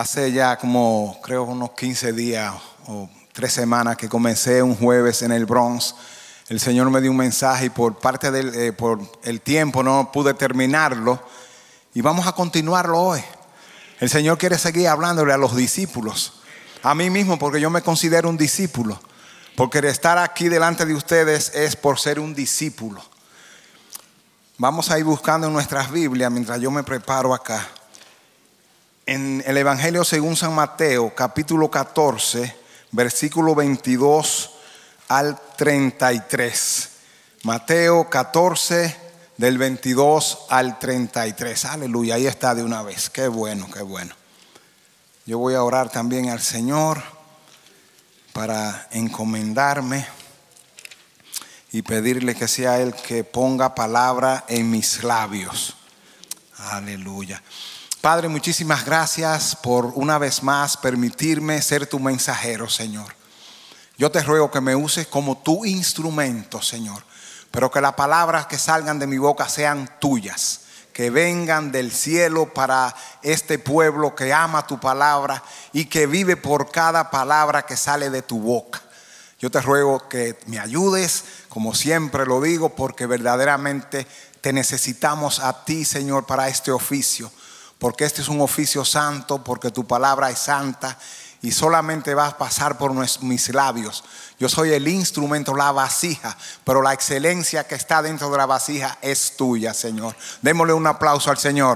Hace ya como creo unos 15 días o 3 semanas que comencé un jueves en el Bronx. El Señor me dio un mensaje y por el tiempo no pude terminarlo. Y vamos a continuarlo hoy. El Señor quiere seguir hablándole a los discípulos. A mí mismo, porque yo me considero un discípulo. Porque estar aquí delante de ustedes es por ser un discípulo. Vamos a ir buscando en nuestras Biblias mientras yo me preparo acá. En el Evangelio según San Mateo, capítulo 14, versículo 22 al 33. Mateo 14, del 22 al 33. Aleluya, ahí está de una vez. Qué bueno, qué bueno. Yo voy a orar también al Señor para encomendarme y pedirle que sea Él que ponga palabra en mis labios. Aleluya. Padre, muchísimas gracias por una vez más permitirme ser tu mensajero, Señor. Yo te ruego que me uses como tu instrumento, Señor, pero que las palabras que salgan de mi boca sean tuyas, que vengan del cielo para este pueblo que ama tu palabra y que vive por cada palabra que sale de tu boca. Yo te ruego que me ayudes, como siempre lo digo, porque verdaderamente te necesitamos a ti, Señor, para este oficio. Porque este es un oficio santo, porque tu palabra es santa y solamente va a pasar por mis labios. Yo soy el instrumento, la vasija, pero la excelencia que está dentro de la vasija es tuya, Señor. Démosle un aplauso al Señor.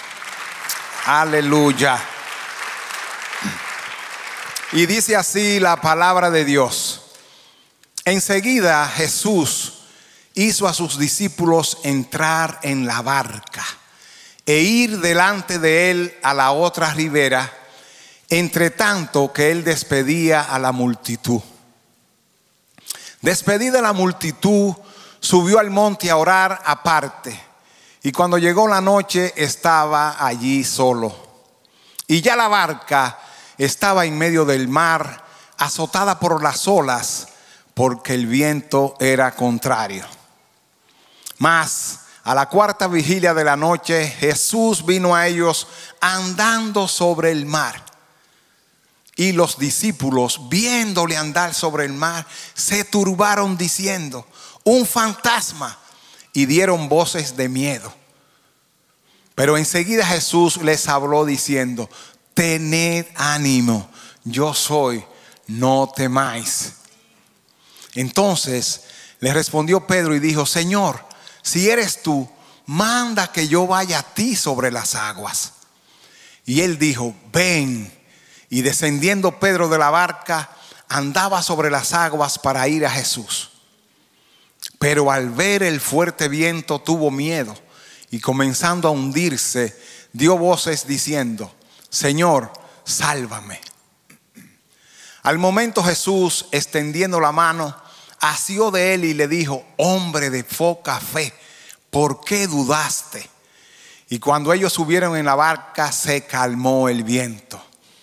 Aleluya. Y dice así la palabra de Dios. Enseguida Jesús hizo a sus discípulos entrar en la barca e ir delante de él a la otra ribera, entre tanto que él despedía a la multitud. Despedida la multitud, subió al monte a orar aparte, y cuando llegó la noche estaba allí solo. Y ya la barca estaba en medio del mar, azotada por las olas, porque el viento era contrario. Mas a la cuarta vigilia de la noche, Jesús vino a ellos andando sobre el mar. Y los discípulos, viéndole andar sobre el mar, se turbaron diciendo: un fantasma, y dieron voces de miedo. Pero enseguida Jesús les habló diciendo: tened ánimo, yo soy, no temáis. Entonces le respondió Pedro y dijo: Señor, si eres tú, manda que yo vaya a ti sobre las aguas. Y él dijo: ven. Y descendiendo Pedro de la barca, andaba sobre las aguas para ir a Jesús. Pero al ver el fuerte viento tuvo miedo, y comenzando a hundirse, dio voces diciendo: Señor, sálvame. Al momento Jesús, extendiendo la mano, asió de él y le dijo: hombre de poca fe, ¿por qué dudaste? Y cuando ellos subieron en la barca, se calmó el viento.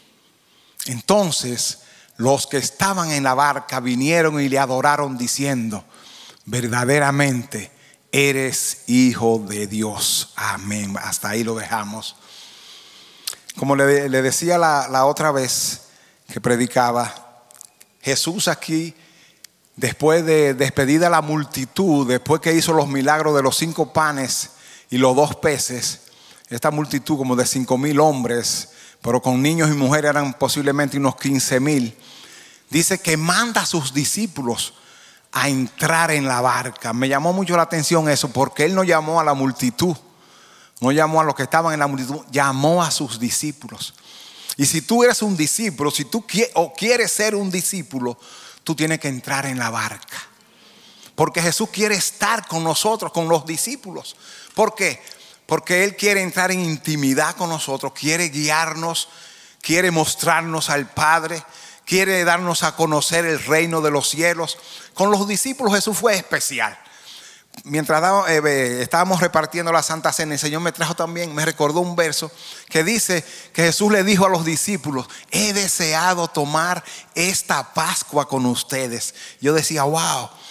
Entonces los que estaban en la barca vinieron y le adoraron diciendo: verdaderamente eres hijo de Dios. Amén. Hasta ahí lo dejamos. Como le decía la otra vez que predicaba, Jesús aquí, después de despedida la multitud, después que hizo los milagros de los 5 panes y los 2 peces, esta multitud como de 5,000 hombres, pero con niños y mujeres eran posiblemente unos 15,000, dice que manda a sus discípulos a entrar en la barca. Me llamó mucho la atención eso, porque él no llamó a la multitud, no llamó a los que estaban en la multitud, llamó a sus discípulos. Y si tú eres un discípulo, si tú quieres ser un discípulo, tú tienes que entrar en la barca, porque Jesús quiere estar con nosotros, con los discípulos. ¿Por qué? Porque Él quiere entrar en intimidad con nosotros, quiere guiarnos, quiere mostrarnos al Padre, quiere darnos a conocer el reino de los cielos. Con los discípulos Jesús fue especial. Mientras estábamos repartiendo la Santa Cena, el Señor me recordó un verso que dice que Jesús le dijo a los discípulos: he deseado tomar esta Pascua con ustedes. Yo decía: wow,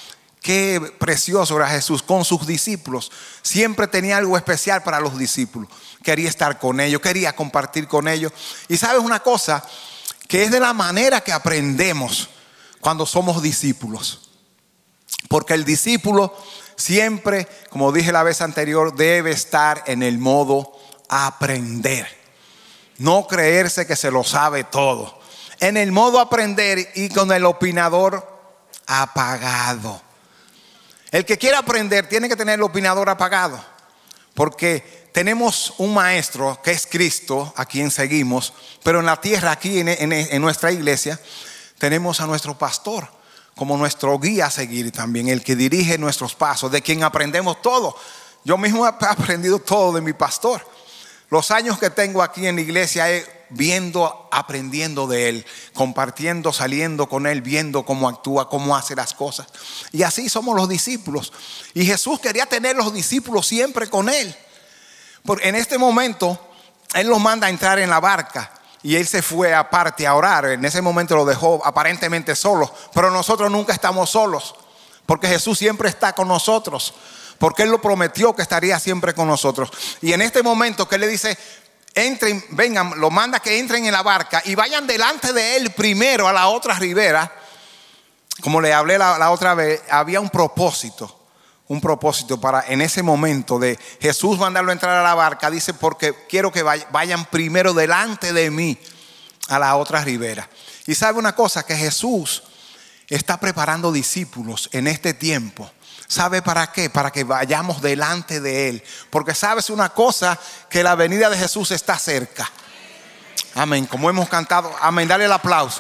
Qué precioso era Jesús con sus discípulos. Siempre tenía algo especial para los discípulos. Quería estar con ellos, quería compartir con ellos. Y sabes una cosa, que es de la manera que aprendemos cuando somos discípulos. Porque el discípulo siempre, como dije la vez anterior, debe estar en el modo aprender. No creerse que se lo sabe todo. En el modo aprender y con el opinador apagado. El que quiera aprender tiene que tener el opinador apagado. Porque tenemos un maestro que es Cristo, a quien seguimos. Pero en la tierra, aquí en nuestra iglesia, tenemos a nuestro pastor como nuestro guía a seguir también, el que dirige nuestros pasos, de quien aprendemos todo. Yo mismo he aprendido todo de mi pastor. Los años que tengo aquí en la iglesia aprendiendo de él, compartiendo, saliendo con él, viendo cómo actúa, cómo hace las cosas. Y así somos los discípulos. Y Jesús quería tener los discípulos siempre con él. Porque en este momento él los manda a entrar en la barca. Y él se fue aparte a orar. En ese momento lo dejó aparentemente solo. Pero nosotros nunca estamos solos. Porque Jesús siempre está con nosotros. Porque Él lo prometió que estaría siempre con nosotros. Y en este momento que Él le dice, entren, vengan, lo manda que entren en la barca y vayan delante de Él primero a la otra ribera. Como le hablé la otra vez, había un propósito. Un propósito para en ese momento de Jesús mandarlo a entrar a la barca. Dice, porque quiero que vayan primero delante de mí a la otra ribera. Y sabe una cosa, que Jesús está preparando discípulos en este tiempo. ¿Sabe para qué? Para que vayamos delante de Él. Porque sabes una cosa, que la venida de Jesús está cerca. Amén, como hemos cantado. Amén, dale el aplauso.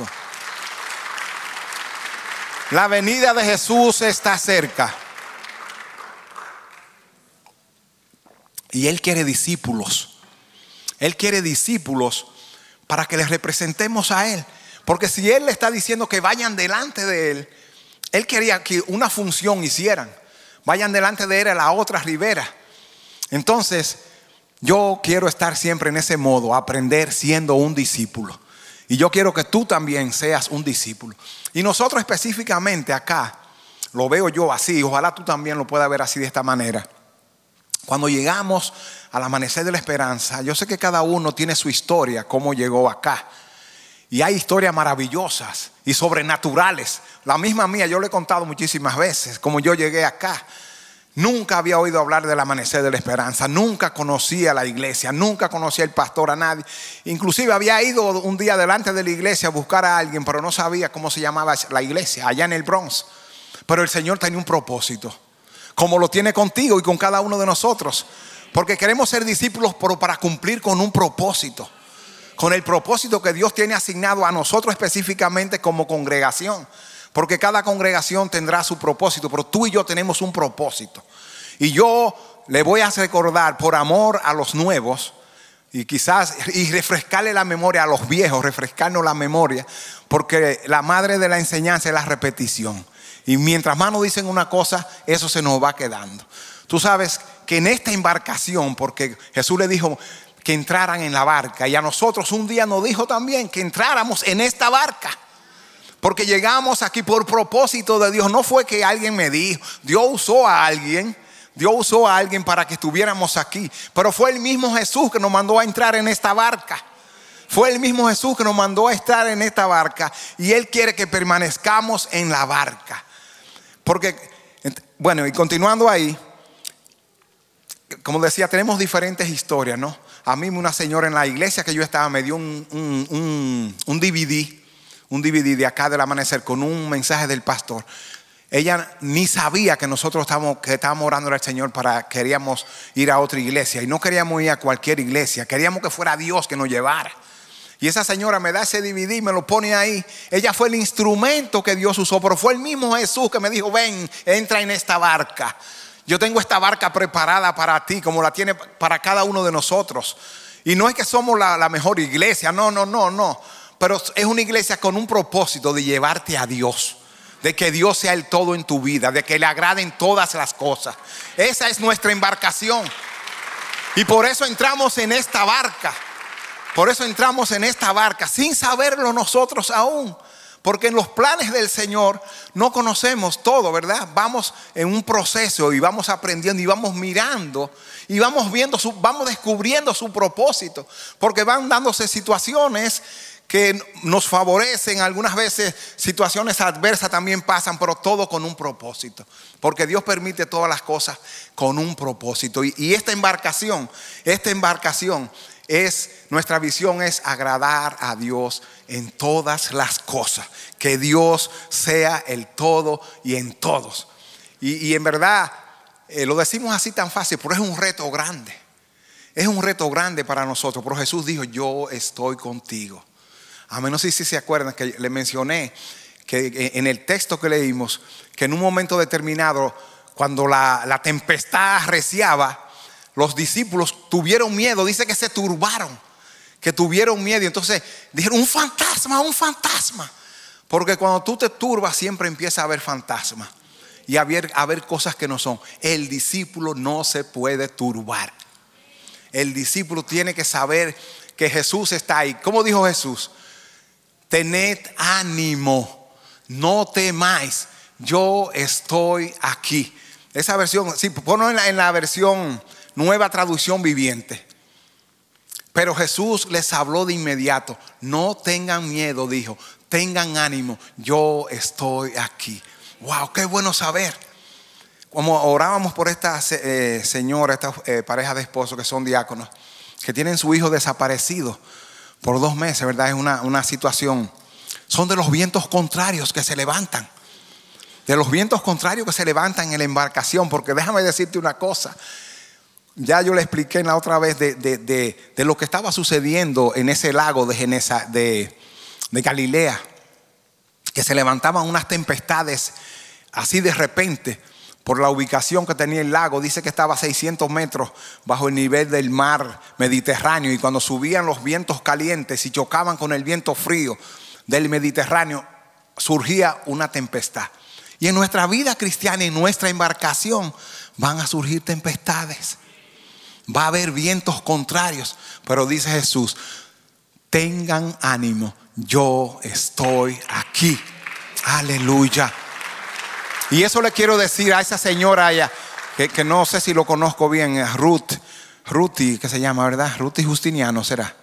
La venida de Jesús está cerca. Y Él quiere discípulos. Él quiere discípulos para que les representemos a Él. Porque si Él le está diciendo que vayan delante de Él, Él quería que una función hicieran. Vayan delante de Él a la otra ribera. Entonces, yo quiero estar siempre en ese modo, aprender siendo un discípulo. Y yo quiero que tú también seas un discípulo. Y nosotros específicamente acá, lo veo yo así, ojalá tú también lo puedas ver así de esta manera. Cuando llegamos al amanecer de la esperanza, yo sé que cada uno tiene su historia, cómo llegó acá. Y hay historias maravillosas y sobrenaturales. La misma mía, yo le he contado muchísimas veces cómo yo llegué acá. Nunca había oído hablar del amanecer de la esperanza. Nunca conocía la iglesia. Nunca conocía el pastor, a nadie. Inclusive había ido un día delante de la iglesia a buscar a alguien, pero no sabía cómo se llamaba la iglesia, allá en el Bronx. Pero el Señor tenía un propósito, como lo tiene contigo y con cada uno de nosotros. Porque queremos ser discípulos, pero para cumplir con un propósito. Con el propósito que Dios tiene asignado a nosotros específicamente como congregación. Porque cada congregación tendrá su propósito, pero tú y yo tenemos un propósito. Y yo le voy a recordar, por amor a los nuevos, y quizás y refrescarle la memoria a los viejos, refrescarnos la memoria, porque la madre de la enseñanza es la repetición. Y mientras más nos dicen una cosa, eso se nos va quedando. Tú sabes que en esta embarcación, porque Jesús le dijo que entraran en la barca, y a nosotros un día nos dijo también que entráramos en esta barca. Porque llegamos aquí por propósito de Dios. No fue que alguien me dijo, Dios usó a alguien para que estuviéramos aquí. Pero fue el mismo Jesús que nos mandó a entrar en esta barca. Fue el mismo Jesús que nos mandó a estar en esta barca. Y Él quiere que permanezcamos en la barca. Porque, bueno, y continuando ahí, como decía, tenemos diferentes historias, ¿no? A mí una señora en la iglesia que yo estaba me dio un DVD de acá del amanecer con un mensaje del pastor. Ella ni sabía que nosotros estábamos orando al Señor queríamos ir a otra iglesia. Y no queríamos ir a cualquier iglesia, queríamos que fuera Dios que nos llevara. Y esa señora me da ese DVD y me lo pone ahí. Ella fue el instrumento que Dios usó, pero fue el mismo Jesús que me dijo, ven, entra en esta barca. Yo tengo esta barca preparada para ti, como la tiene para cada uno de nosotros. Y no es que somos la mejor iglesia, no. Pero es una iglesia con un propósito de llevarte a Dios. De que Dios sea el todo en tu vida, de que le agraden todas las cosas. Esa es nuestra embarcación. Y por eso entramos en esta barca. Por eso entramos en esta barca sin saberlo nosotros aún. Porque en los planes del Señor no conocemos todo, ¿verdad? Vamos en un proceso y vamos aprendiendo y vamos mirando y vamos viendo, vamos descubriendo su propósito. Porque van dándose situaciones que nos favorecen, algunas veces situaciones adversas también pasan, pero todo con un propósito. Porque Dios permite todas las cosas con un propósito. Y esta embarcación nuestra visión es agradar a Dios en todas las cosas. Que Dios sea el todo y en todos. Y en verdad, lo decimos así tan fácil, pero es un reto grande. Es un reto grande para nosotros. Pero Jesús dijo, yo estoy contigo. A menos si se acuerdan que le mencioné que en el texto que leímos, que en un momento determinado, cuando la tempestad arreciaba, los discípulos tuvieron miedo. Dice que se turbaron, que tuvieron miedo. Y entonces dijeron, un fantasma. Porque cuando tú te turbas siempre empieza a haber fantasmas y a ver cosas que no son. El discípulo no se puede turbar. El discípulo tiene que saber que Jesús está ahí. ¿Cómo dijo Jesús? Tened ánimo, no temáis, yo estoy aquí. Esa versión, sí, ponlo en la versión Nueva Traducción Viviente. Pero Jesús les habló de inmediato. No tengan miedo, dijo, tengan ánimo, yo estoy aquí. Wow, qué bueno saber. Como orábamos por esta señora, esta pareja de esposos que son diáconos, que tienen su hijo desaparecido por 2 meses, ¿verdad? Es una situación. Son de los vientos contrarios que se levantan. De los vientos contrarios que se levantan en la embarcación. Porque déjame decirte una cosa. Ya yo le expliqué la otra vez de lo que estaba sucediendo en ese lago de Galilea. Que se levantaban unas tempestades así de repente. Por la ubicación que tenía el lago, dice que estaba a 600 metros bajo el nivel del mar Mediterráneo. Y cuando subían los vientos calientes y chocaban con el viento frío del Mediterráneo, surgía una tempestad. Y en nuestra vida cristiana, en nuestra embarcación, van a surgir tempestades. Va a haber vientos contrarios. Pero dice Jesús, tengan ánimo, yo estoy aquí. Aleluya. Y eso le quiero decir a esa señora allá, que no sé si lo conozco bien, Ruti, que se llama, ¿verdad? Ruti Justiniano, ¿será?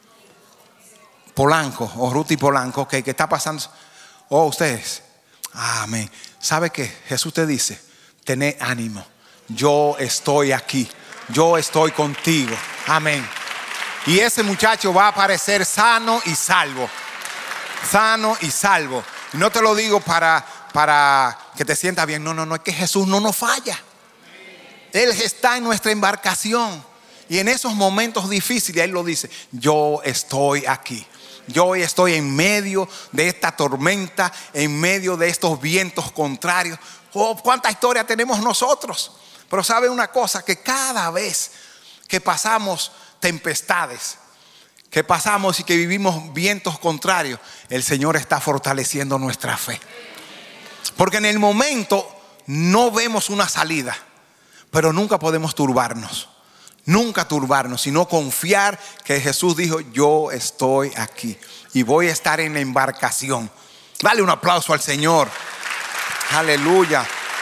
Polanco, o Ruti Polanco, que está pasando. Oh, ustedes. Amén. ¿Sabe qué? Jesús te dice, tened ánimo, yo estoy aquí, yo estoy contigo. Amén. Y ese muchacho va a aparecer sano y salvo. Sano y salvo. Y no te lo digo para que te sientas bien. No, es que Jesús no nos falla. Él está en nuestra embarcación. Y en esos momentos difíciles Él lo dice, yo estoy aquí. Yo hoy estoy en medio de esta tormenta, en medio de estos vientos contrarios. Oh, cuánta historia tenemos nosotros. Pero sabe una cosa, que cada vez que pasamos tempestades, que pasamos y que vivimos vientos contrarios, el Señor está fortaleciendo nuestra fe. Porque en el momento no vemos una salida, pero nunca podemos turbarnos. Nunca turbarnos, sino confiar que Jesús dijo, yo estoy aquí y voy a estar en la embarcación. Dale un aplauso al Señor. Aleluya.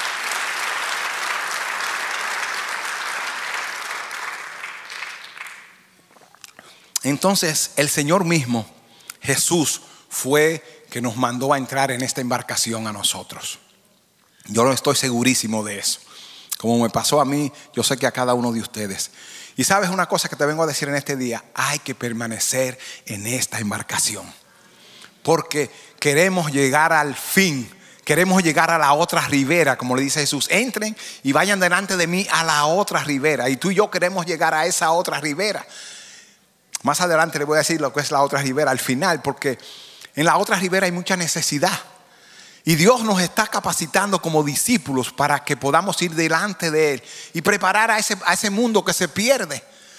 Entonces el Señor mismo, Jesús, fue que nos mandó a entrar en esta embarcación a nosotros. Yo estoy segurísimo de eso. Como me pasó a mí, yo sé que a cada uno de ustedes. Y sabes una cosa que te vengo a decir en este día, hay que permanecer en esta embarcación. Porque queremos llegar al fin, queremos llegar a la otra ribera, como le dice Jesús, entren y vayan delante de mí a la otra ribera. Y tú y yo queremos llegar a esa otra ribera. Más adelante le voy a decir lo que es la otra ribera al final, porque en la otra ribera hay mucha necesidad. Y Dios nos está capacitando como discípulos para que podamos ir delante de Él y preparar a ese mundo que se pierde.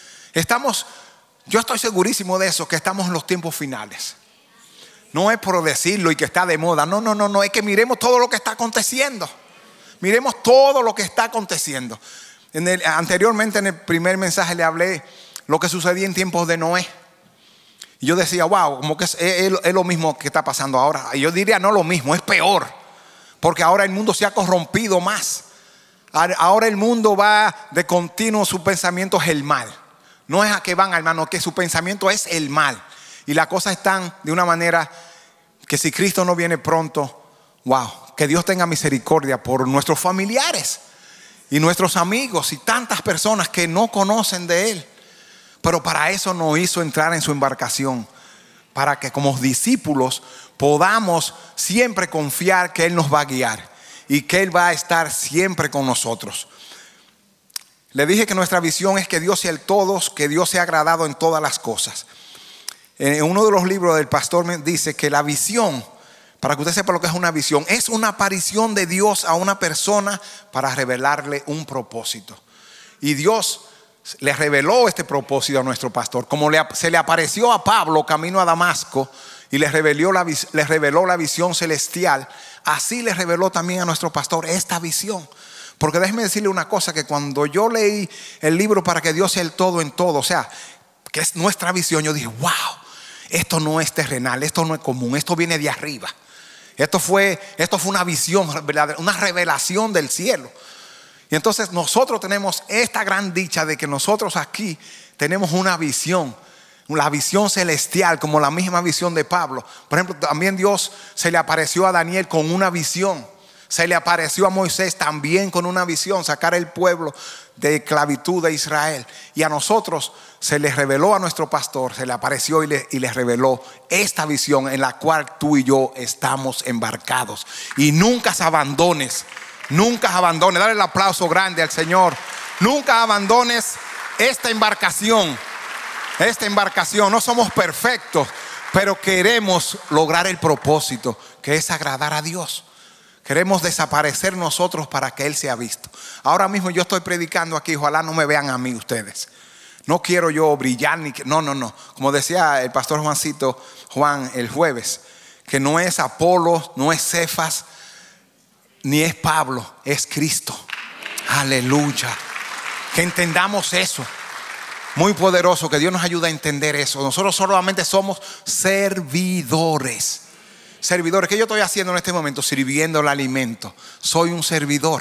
Yo estoy segurísimo de eso, que estamos en los tiempos finales. No es por decirlo y que está de moda. No, es que miremos todo lo que está aconteciendo. Miremos todo lo que está aconteciendo. Anteriormente en el primer mensaje le hablé lo que sucedía en tiempos de Noé. Y yo decía, wow, como que es lo mismo que está pasando ahora. Y yo diría no lo mismo, es peor. Porque ahora el mundo se ha corrompido más. Ahora el mundo va de continuo, su pensamiento es el mal. No es a que van, hermano, que su pensamiento es el mal. Y las cosas están de una manera que si Cristo no viene pronto, wow, que Dios tenga misericordia por nuestros familiares y nuestros amigos y tantas personas que no conocen de Él. Pero para eso nos hizo entrar en su embarcación, para que como discípulos podamos siempre confiar que Él nos va a guiar y que Él va a estar siempre con nosotros. Le dije que nuestra visión es que Dios sea el todo, que Dios sea agradado en todas las cosas. En uno de los libros del pastor me dice que la visión, para que usted sepa lo que es una aparición de Dios a una persona para revelarle un propósito. Y Dios le reveló este propósito a nuestro pastor, como se le apareció a Pablo camino a Damasco y le reveló la visión celestial. Así le reveló también a nuestro pastor esta visión. Porque déjeme decirle una cosa, que cuando yo leí el libro Para que Dios sea el todo en todo, o sea, que es nuestra visión, yo dije, wow, esto no es terrenal, esto no es común, esto viene de arriba. Esto fue una visión, una revelación del cielo. Y entonces nosotros tenemos esta gran dicha de que nosotros aquí tenemos una visión, la visión celestial, como la misma visión de Pablo. Por ejemplo, también Dios se le apareció a Daniel con una visión. Se le apareció a Moisés también con una visión, sacar el pueblo de esclavitud de Israel. Y a nosotros se le reveló a nuestro pastor, se le apareció y le reveló esta visión en la cual tú y yo estamos embarcados. Y nunca se abandones, nunca abandones. Dale el aplauso grande al Señor. Nunca abandones esta embarcación. Esta embarcación, no somos perfectos, pero queremos lograr el propósito, que es agradar a Dios. Queremos desaparecer nosotros para que Él sea visto. Ahora mismo yo estoy predicando aquí, ojalá no me vean a mí ustedes. No quiero yo brillar no. Como decía el pastor Juan el jueves, que no es Apolo, no es Cefas, ni es Pablo, es Cristo. Aleluya. Que entendamos eso. Muy poderoso, que Dios nos ayude a entender eso. Nosotros solamente somos servidores. Servidores, ¿qué yo estoy haciendo en este momento? Sirviendo el alimento. Soy un servidor.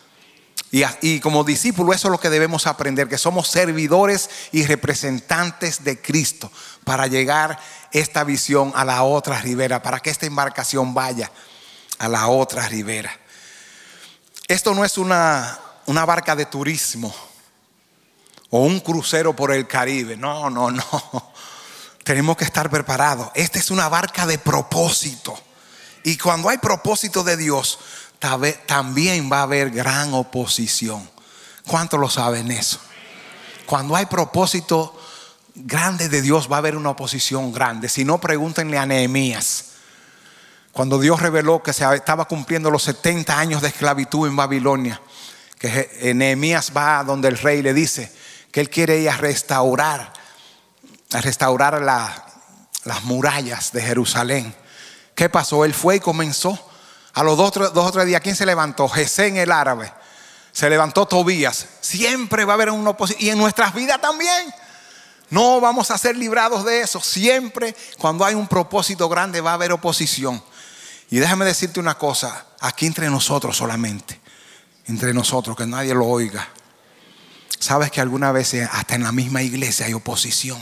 Y como discípulo, eso es lo que debemos aprender, que somos servidores y representantes de Cristo para llegar esta visión a la otra ribera, para que esta embarcación vaya a la otra ribera. Esto no es una barca de turismo o un crucero por el Caribe. No. Tenemos que estar preparados. Esta es una barca de propósito. Y cuando hay propósito de Dios, también va a haber gran oposición. ¿Cuántos lo saben eso? Cuando hay propósito grande de Dios, va a haber una oposición grande. Si no, pregúntenle a Nehemías. Cuando Dios reveló que se estaba cumpliendo los 70 años de esclavitud en Babilonia, que Nehemías va a donde el rey le dice que él quiere ir a restaurar las murallas de Jerusalén. ¿Qué pasó? Él fue y comenzó. A los dos o tres días, ¿quién se levantó? Gesén el árabe. Se levantó Tobías. Siempre va a haber una oposición. Y en nuestras vidas también. No vamos a ser librados de eso. Siempre cuando hay un propósito grande va a haber oposición. Y déjame decirte una cosa. Aquí entre nosotros solamente. Entre nosotros, que nadie lo oiga. Sabes que algunas veces hasta en la misma iglesia hay oposición.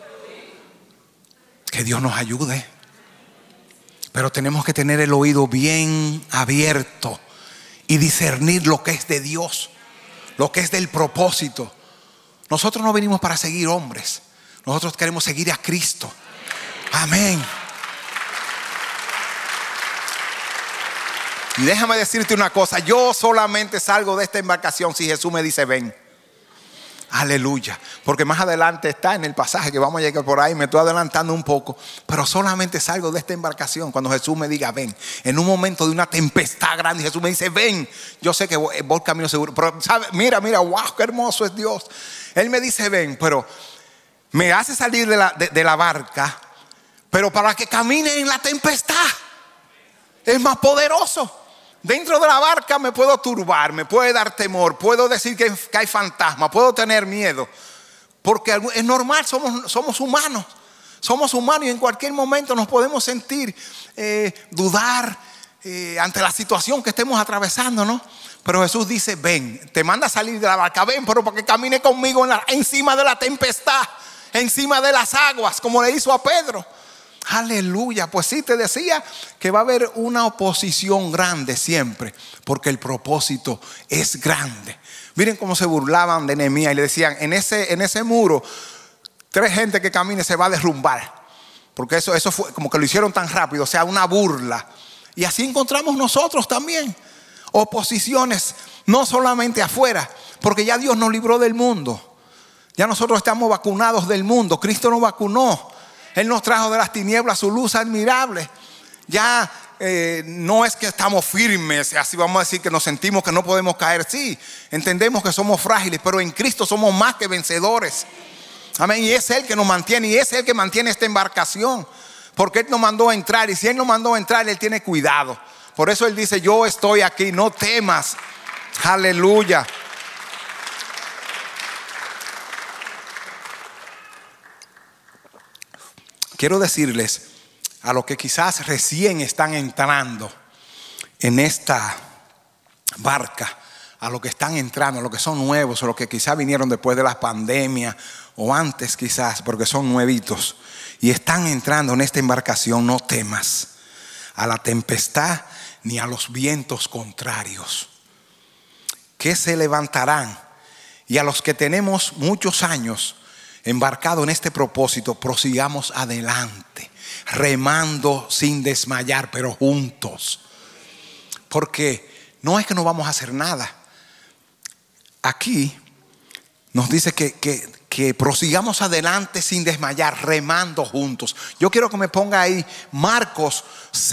Que Dios nos ayude. Pero tenemos que tener el oído bien abierto y discernir lo que es de Dios, lo que es del propósito. Nosotros no venimos para seguir hombres. Nosotros queremos seguir a Cristo. Amén. Y déjame decirte una cosa. Yo solamente salgo de esta embarcación si Jesús me dice ven. Aleluya. Porque más adelante está en el pasaje que vamos a llegar por ahí. Me estoy adelantando un poco. Pero solamente salgo de esta embarcación cuando Jesús me diga ven. En un momento de una tempestad grande, Jesús me dice ven. Yo sé que voy camino seguro. Pero ¿sabe? Mira, wow, qué hermoso es Dios. Él me dice ven, pero me hace salir de la barca, pero para que camine en la tempestad. Es más poderoso. Dentro de la barca me puedo turbar, me puede dar temor, puedo decir que hay fantasmas, puedo tener miedo. Porque es normal, somos humanos. Somos humanos y en cualquier momento nos podemos sentir, dudar ante la situación que estemos atravesando, ¿no? Pero Jesús dice, ven, te manda a salir de la barca, ven, pero para que camine conmigo encima de la tempestad, encima de las aguas, como le hizo a Pedro. Aleluya. Pues sí, te decía que va a haber una oposición grande siempre, porque el propósito es grande. Miren cómo se burlaban de Nehemías y le decían, en ese muro, 3 gente que camine se va a derrumbar, porque eso fue como que lo hicieron tan rápido, o sea, una burla. Y así encontramos nosotros también oposiciones, no solamente afuera, porque ya Dios nos libró del mundo. Ya nosotros estamos vacunados del mundo. Cristo nos vacunó. Él nos trajo de las tinieblas su luz admirable. Ya no es que estamos firmes, así vamos a decir que nos sentimos que no podemos caer. Sí, entendemos que somos frágiles, pero en Cristo somos más que vencedores. Amén. Y es Él que nos mantiene, y es Él que mantiene esta embarcación, porque Él nos mandó a entrar, y si Él nos mandó a entrar, Él tiene cuidado. Por eso Él dice, yo estoy aquí, no temas. Aleluya. Quiero decirles a los que quizás recién están entrando en esta barca, a los que están entrando, a los que son nuevos, o los que quizás vinieron después de la pandemia o antes quizás, porque son nuevitos y están entrando en esta embarcación, no temas a la tempestad ni a los vientos contrarios, que se levantarán. Y a los que tenemos muchos años embarcado en este propósito, prosigamos adelante, remando sin desmayar, pero juntos, porque no es que no vamos a hacer nada. Aquí nos dice que prosigamos adelante sin desmayar, remando juntos. Yo quiero que me ponga ahí Marcos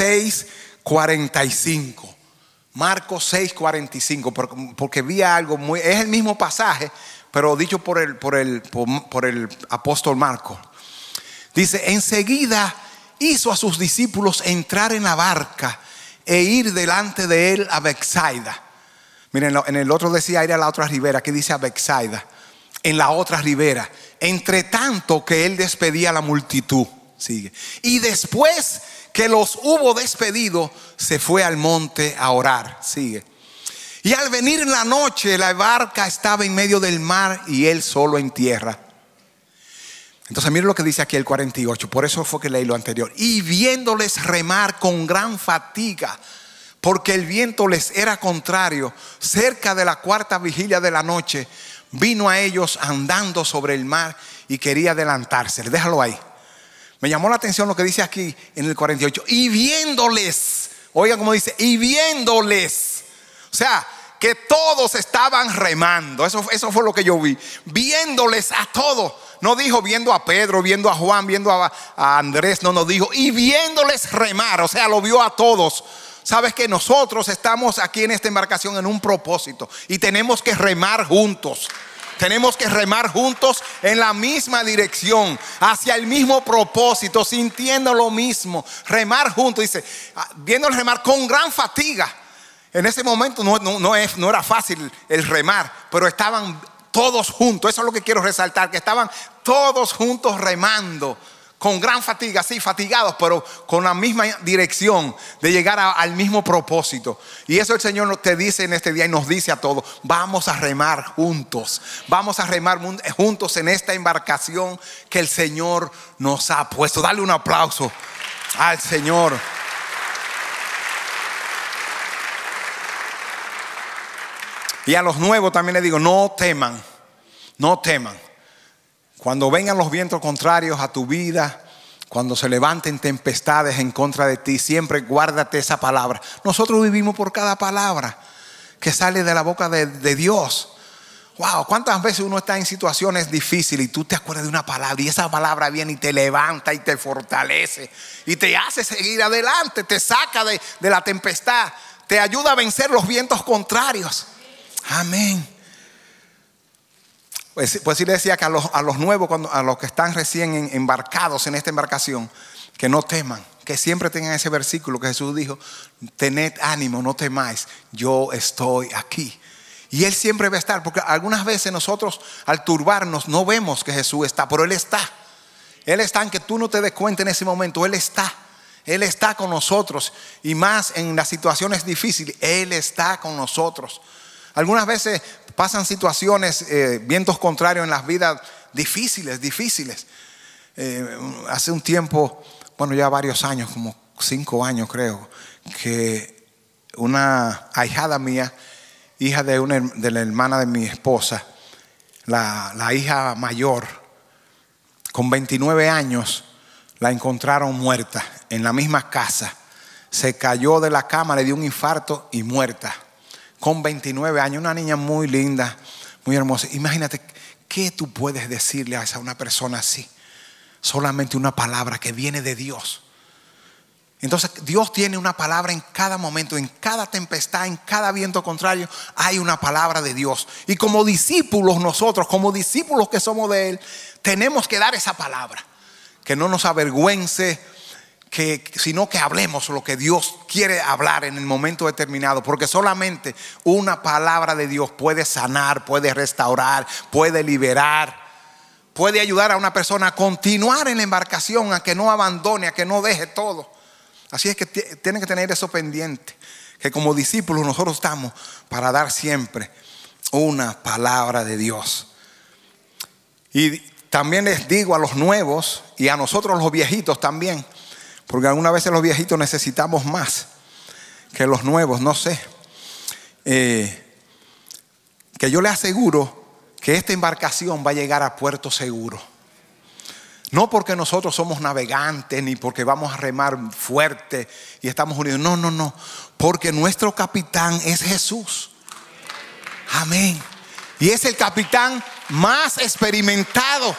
6:45. Marcos 6:45, porque vi algo es el mismo pasaje, pero dicho por el apóstol Marcos. Dice, enseguida hizo a sus discípulos entrar en la barca e ir delante de él a Betsaida. Miren, en el otro decía ir a la otra ribera, aquí dice a Betsaida, en la otra ribera, entre tanto que él despedía a la multitud. Sigue. Y después que los hubo despedido, se fue al monte a orar. Sigue. Y al venir en la noche, la barca estaba en medio del mar y él solo en tierra. Entonces miren lo que dice aquí el 48. Por eso fue que leí lo anterior. Y viéndoles remar con gran fatiga, porque el viento les era contrario, cerca de la 4ª vigilia de la noche, vino a ellos andando sobre el mar y quería adelantarse. Déjalo ahí. Me llamó la atención lo que dice aquí en el 48. Y viéndoles, oigan cómo dice, y viéndoles. O sea, que todos estaban remando. Eso fue lo que yo vi. Viéndoles a todos. No dijo viendo a Pedro, viendo a Juan, viendo a Andrés. No, dijo y viéndoles remar. O sea, lo vio a todos. Sabes que nosotros estamos aquí en esta embarcación en un propósito y tenemos que remar juntos. Tenemos que remar juntos en la misma dirección, hacia el mismo propósito, sintiendo lo mismo. Remar juntos, dice, viéndoles remar con gran fatiga. En ese momento no era fácil el remar, pero estaban todos juntos. Eso es lo que quiero resaltar, que estaban todos juntos remando con gran fatiga, sí, fatigados, pero con la misma dirección de llegar al mismo propósito. Y eso el Señor te dice en este día y nos dice a todos, vamos a remar juntos. Vamos a remar juntos en esta embarcación que el Señor nos ha puesto. Dale un aplauso al Señor. Y a los nuevos también les digo, no teman, no teman. Cuando vengan los vientos contrarios a tu vida, cuando se levanten tempestades en contra de ti, siempre guárdate esa palabra. Nosotros vivimos por cada palabra que sale de la boca de Dios. Wow, ¿cuántas veces uno está en situaciones difíciles y tú te acuerdas de una palabra y esa palabra viene y te levanta y te fortalece y te hace seguir adelante, te saca de la tempestad, te ayuda a vencer los vientos contrarios? Amén. Pues sí le decía que a los nuevos, a los que están recién embarcados en esta embarcación, que no teman, que siempre tengan ese versículo que Jesús dijo, tened ánimo, no temáis, yo estoy aquí. Y Él siempre va a estar, porque algunas veces nosotros al turbarnos no vemos que Jesús está, pero Él está. Él está en que tú no te des cuenta en ese momento. Él está con nosotros. Y más en las situaciones difíciles, Él está con nosotros. Algunas veces pasan situaciones, vientos contrarios en las vidas difíciles. Hace un tiempo, bueno, ya varios años, como 5 años creo, que una ahijada mía, hija de la hermana de mi esposa, la hija mayor, con 29 años, la encontraron muerta en la misma casa. Se cayó de la cama, le dio un infarto y muerta. Con 29 años, una niña muy linda, muy hermosa. Imagínate, ¿qué tú puedes decirle a una persona así? Solamente una palabra que viene de Dios. Entonces Dios tiene una palabra en cada momento, en cada tempestad, en cada viento contrario, hay una palabra de Dios. Y como discípulos nosotros, como discípulos que somos de Él, tenemos que dar esa palabra. Que no nos avergüence, sino que hablemos lo que Dios quiere hablar en el momento determinado. Porque solamente una palabra de Dios puede sanar, puede restaurar, puede liberar, puede ayudar a una persona a continuar en la embarcación, a que no abandone, a que no deje todo. Así es que tienen que tener eso pendiente, que como discípulos nosotros estamos para dar siempre una palabra de Dios. Y también les digo a los nuevos y a nosotros los viejitos también, porque algunas veces los viejitos necesitamos más que los nuevos, no sé, que yo les aseguro que esta embarcación va a llegar a puerto seguro. No porque nosotros somos navegantes, ni porque vamos a remar fuerte y estamos unidos. No. Porque nuestro capitán es Jesús. Amén. Y es el capitán más experimentado.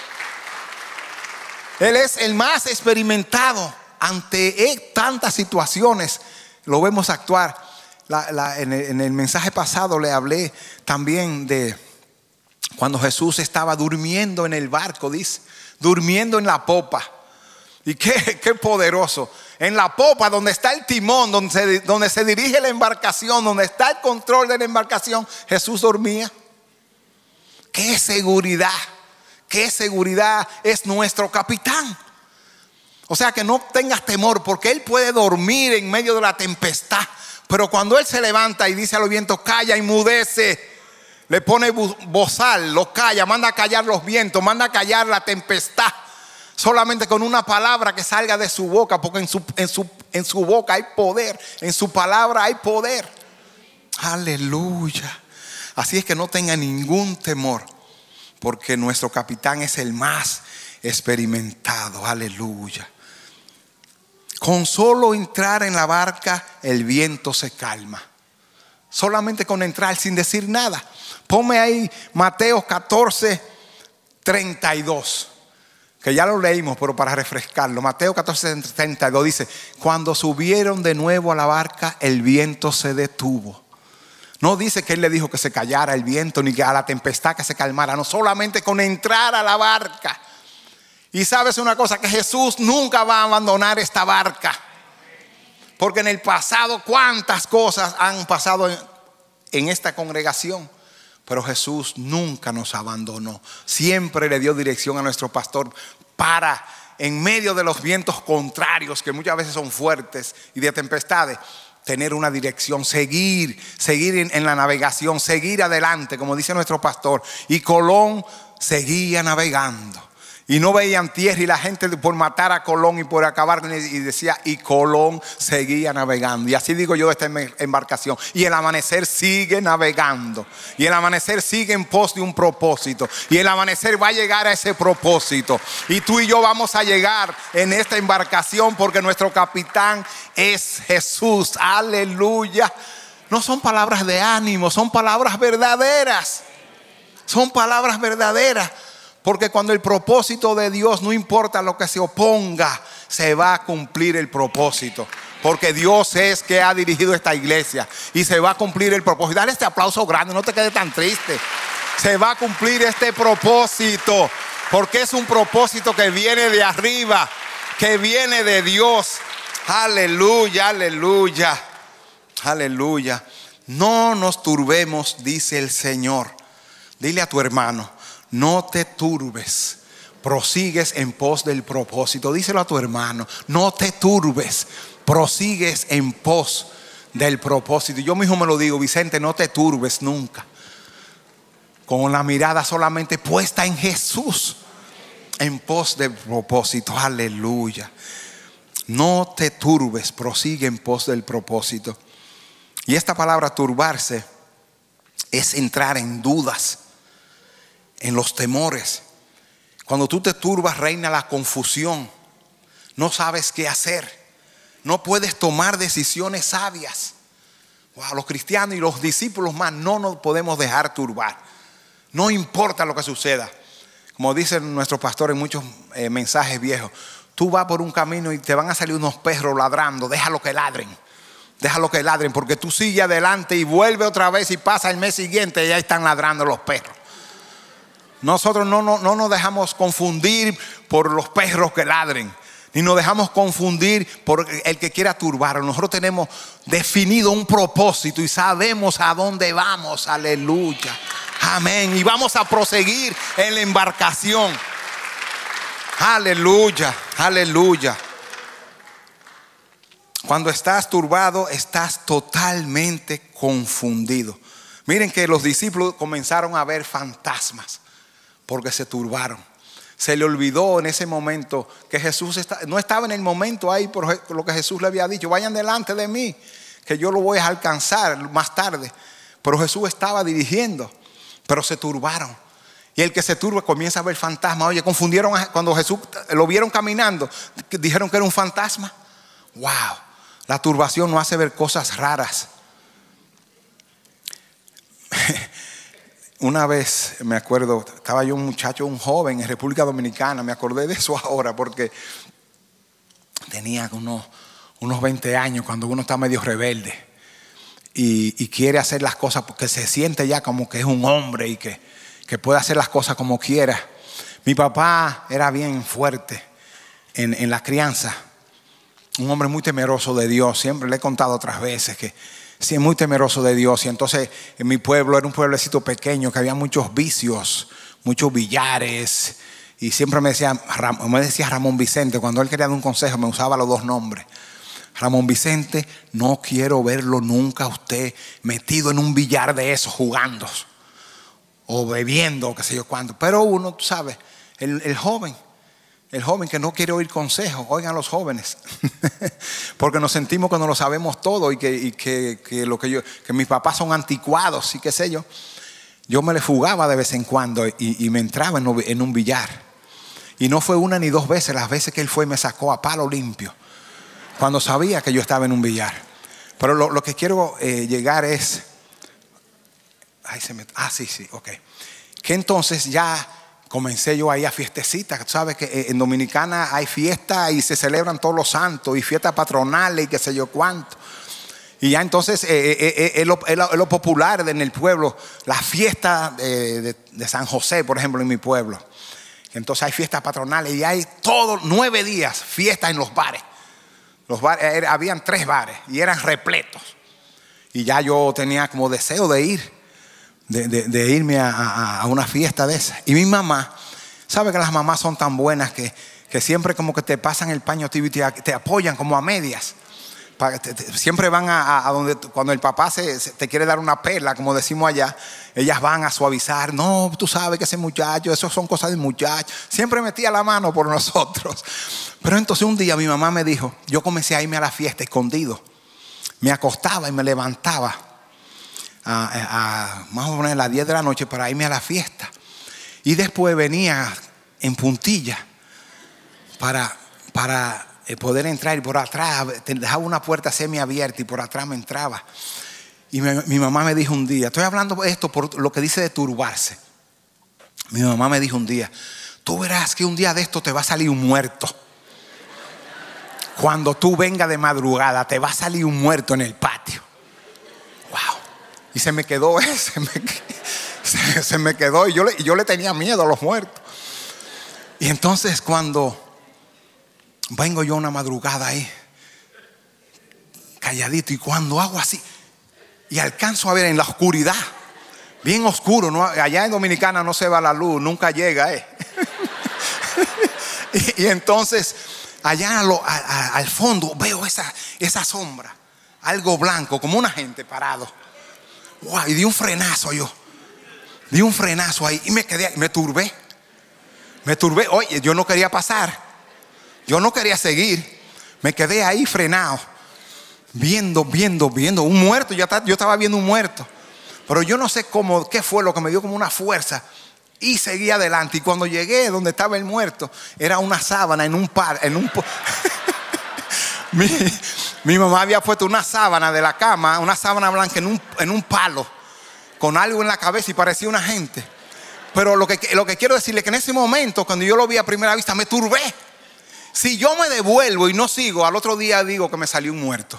Él es el más experimentado ante tantas situaciones. Lo vemos actuar. En el mensaje pasado le hablé también de cuando Jesús estaba durmiendo en el barco, dice. Durmiendo en la popa. Y qué poderoso. En la popa donde está el timón, donde se dirige la embarcación, donde está el control de la embarcación, Jesús dormía. Qué seguridad es nuestro capitán. O sea que no tengas temor, porque Él puede dormir en medio de la tempestad. Pero cuando Él se levanta y dice a los vientos, calla, enmudece, le pone bozal, lo calla, manda a callar los vientos, manda a callar la tempestad. Solamente con una palabra que salga de su boca, porque en su boca hay poder, en su palabra hay poder. Aleluya. Así es que no tenga ningún temor, porque nuestro capitán es el más experimentado. Aleluya. Con solo entrar en la barca, el viento se calma. Solamente con entrar, sin decir nada. Ponme ahí Mateo 14, 32. Que ya lo leímos, pero para refrescarlo. Mateo 14, 32 dice: cuando subieron de nuevo a la barca, el viento se detuvo. No dice que Él le dijo que se callara el viento, ni que a la tempestad que se calmara. No, solamente con entrar a la barca. Y sabes una cosa, que Jesús nunca va a abandonar esta barca. Porque en el pasado cuántas cosas han pasado en esta congregación. Pero Jesús nunca nos abandonó. Siempre le dio dirección a nuestro pastor para, en medio de los vientos contrarios, que muchas veces son fuertes, y de tempestades, tener una dirección, seguir en la navegación, seguir adelante, como dice nuestro pastor. Y Colón seguía navegando. Y no veían tierra, y la gente por matar a Colón y por acabar con él, y decía, y Colón seguía navegando. Y así digo yo de esta embarcación. Y el amanecer sigue navegando. Y el amanecer sigue en pos de un propósito. Y el amanecer va a llegar a ese propósito. Y tú y yo vamos a llegar en esta embarcación, porque nuestro capitán es Jesús. Aleluya. No son palabras de ánimo, son palabras verdaderas. Son palabras verdaderas. Porque cuando el propósito de Dios, no importa lo que se oponga, se va a cumplir el propósito. Porque Dios es que ha dirigido esta iglesia y se va a cumplir el propósito. Dale este aplauso grande, no te quedes tan triste. Se va a cumplir este propósito, porque es un propósito que viene de arriba, que viene de Dios. Aleluya, aleluya, aleluya. No nos turbemos, dice el Señor. Dile a tu hermano: no te turbes prosigues en pos del propósito. Díselo a tu hermano, no te turbes, prosigues en pos del propósito. Yo mismo me lo digo, Vicente, no te turbes nunca, con la mirada solamente puesta en Jesús, en pos del propósito. Aleluya. No te turbes, prosigue en pos del propósito. Y esta palabra turbarse es entrar en dudas, en los temores. Cuando tú te turbas, reina la confusión. No sabes qué hacer. No puedes tomar decisiones sabias. Wow, los cristianos y los discípulos más no nos podemos dejar turbar. No importa lo que suceda. Como dicen nuestros pastores en muchos mensajes viejos, tú vas por un camino y te van a salir unos perros ladrando. Déjalo que ladren. Déjalo que ladren, porque tú sigues adelante y vuelve otra vez y pasa el mes siguiente y ya están ladrando los perros. Nosotros no nos dejamos confundir por los perros que ladren, ni nos dejamos confundir por el que quiera turbarnos. Nosotros tenemos definido un propósito y sabemos a dónde vamos. Aleluya. Amén. Y vamos a proseguir en la embarcación. Aleluya. Aleluya. Cuando estás turbado, estás totalmente confundido. Miren que los discípulos comenzaron a ver fantasmas porque se turbaron. Se le olvidó en ese momento que Jesús no estaba en el momento ahí por lo que Jesús le había dicho. Vayan delante de mí, que yo lo voy a alcanzar más tarde. Pero Jesús estaba dirigiendo, pero se turbaron. Y el que se turba comienza a ver fantasmas. Oye, confundieron cuando Jesús lo vieron caminando, dijeron que era un fantasma. Wow, la turbación nos hace ver cosas raras. Una vez me acuerdo, estaba yo un muchacho, un joven en República Dominicana. Me acordé de eso ahora porque tenía unos 20 años, cuando uno está medio rebelde y quiere hacer las cosas porque se siente ya como que es un hombre y que puede hacer las cosas como quiera. Mi papá era bien fuerte en la crianza, un hombre muy temeroso de Dios. Siempre le he contado otras veces que sí, muy temeroso de Dios. Y entonces en mi pueblo era un pueblecito pequeño que había muchos vicios, muchos billares. Y siempre me decía Ramón Vicente. Cuando él quería dar un consejo me usaba los dos nombres. Ramón Vicente, no quiero verlo nunca usted metido en un billar de esos jugando o bebiendo o qué sé yo cuánto. Pero uno, tú sabes, el joven que no quiere oír consejos. Oigan los jóvenes porque nos sentimos que no lo sabemos todo y que mis papás son anticuados y qué sé yo. Yo me le fugaba de vez en cuando y me entraba en un billar. Y no fue una ni dos veces las veces que él fue y me sacó a palo limpio cuando sabía que yo estaba en un billar. Pero lo que quiero llegar es ok. Que entonces ya comencé yo ahí a fiestecitas. Tú sabes que en Dominicana hay fiestas y se celebran todos los santos y fiestas patronales y qué sé yo cuánto. Y ya entonces es lo popular en el pueblo, la fiesta de San José, por ejemplo, en mi pueblo. Entonces hay fiestas patronales y hay todos 9 días fiestas en los bares. Habían 3 bares y eran repletos. Y ya yo tenía como deseo de ir. De irme a una fiesta de esas. Y mi mamá, sabe que las mamás son tan buenas que siempre como que te pasan el paño tibio y te apoyan como a medias. Siempre van a donde cuando el papá te quiere dar una perla, como decimos allá, ellas van a suavizar. No, tú sabes que ese muchacho, eso son cosas de muchacho. Siempre metía la mano por nosotros. Pero entonces un día mi mamá me dijo, yo comencé a irme a la fiesta escondido. Me acostaba y me levantaba más o menos a las 10 de la noche para irme a la fiesta. Y después venía en puntilla para poder entrar, y por atrás dejaba una puerta semiabierta y por atrás me entraba. Y mi mamá me dijo un día, estoy hablando de esto por lo que dice de turbarse. Mi mamá me dijo un día, tú verás que un día de esto te va a salir un muerto. Cuando tú vengas de madrugada te va a salir un muerto en el patio. Wow. Y se me quedó se me quedó y yo le tenía miedo a los muertos. Y entonces cuando vengo yo una madrugada ahí calladito, y cuando hago así y alcanzo a ver en la oscuridad, bien oscuro, ¿no? Allá en Dominicana no se va la luz, nunca llega, Y entonces allá al fondo veo esa sombra, algo blanco, como una gente parado. Wow, y di un frenazo ahí y me turbé. Oye, yo no quería pasar, yo no quería seguir. Me quedé ahí frenado, viendo un muerto. Yo estaba viendo un muerto, pero yo no sé qué fue lo que me dio como una fuerza. Y seguí adelante. Y cuando llegué donde estaba el muerto, era una sábana en un mi mamá había puesto una sábana de la cama, una sábana blanca en un palo, con algo en la cabeza y parecía una gente. Pero lo que quiero decirle es que en ese momento, cuando yo lo vi a primera vista, me turbé. Si yo me devuelvo y no sigo, al otro día digo que me salió un muerto.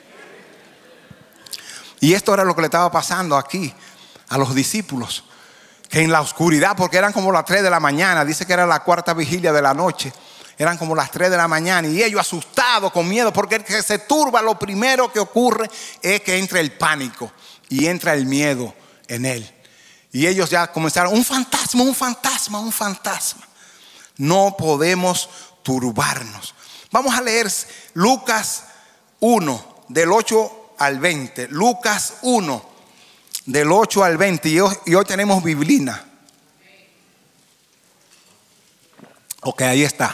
Y esto era lo que le estaba pasando aquí a los discípulos, que en la oscuridad, porque eran como las 3 de la mañana, dice que era la cuarta vigilia de la noche, eran como las 3 de la mañana, y ellos asustados, con miedo, porque el que se turba, lo primero que ocurre es que entra el pánico y entra el miedo en él. Y ellos ya comenzaron: un fantasma. No podemos turbarnos. Vamos a leer Lucas 1, del 8 al 20. Lucas 1, del 8 al 20. Y hoy tenemos Biblina. Ok, ahí está.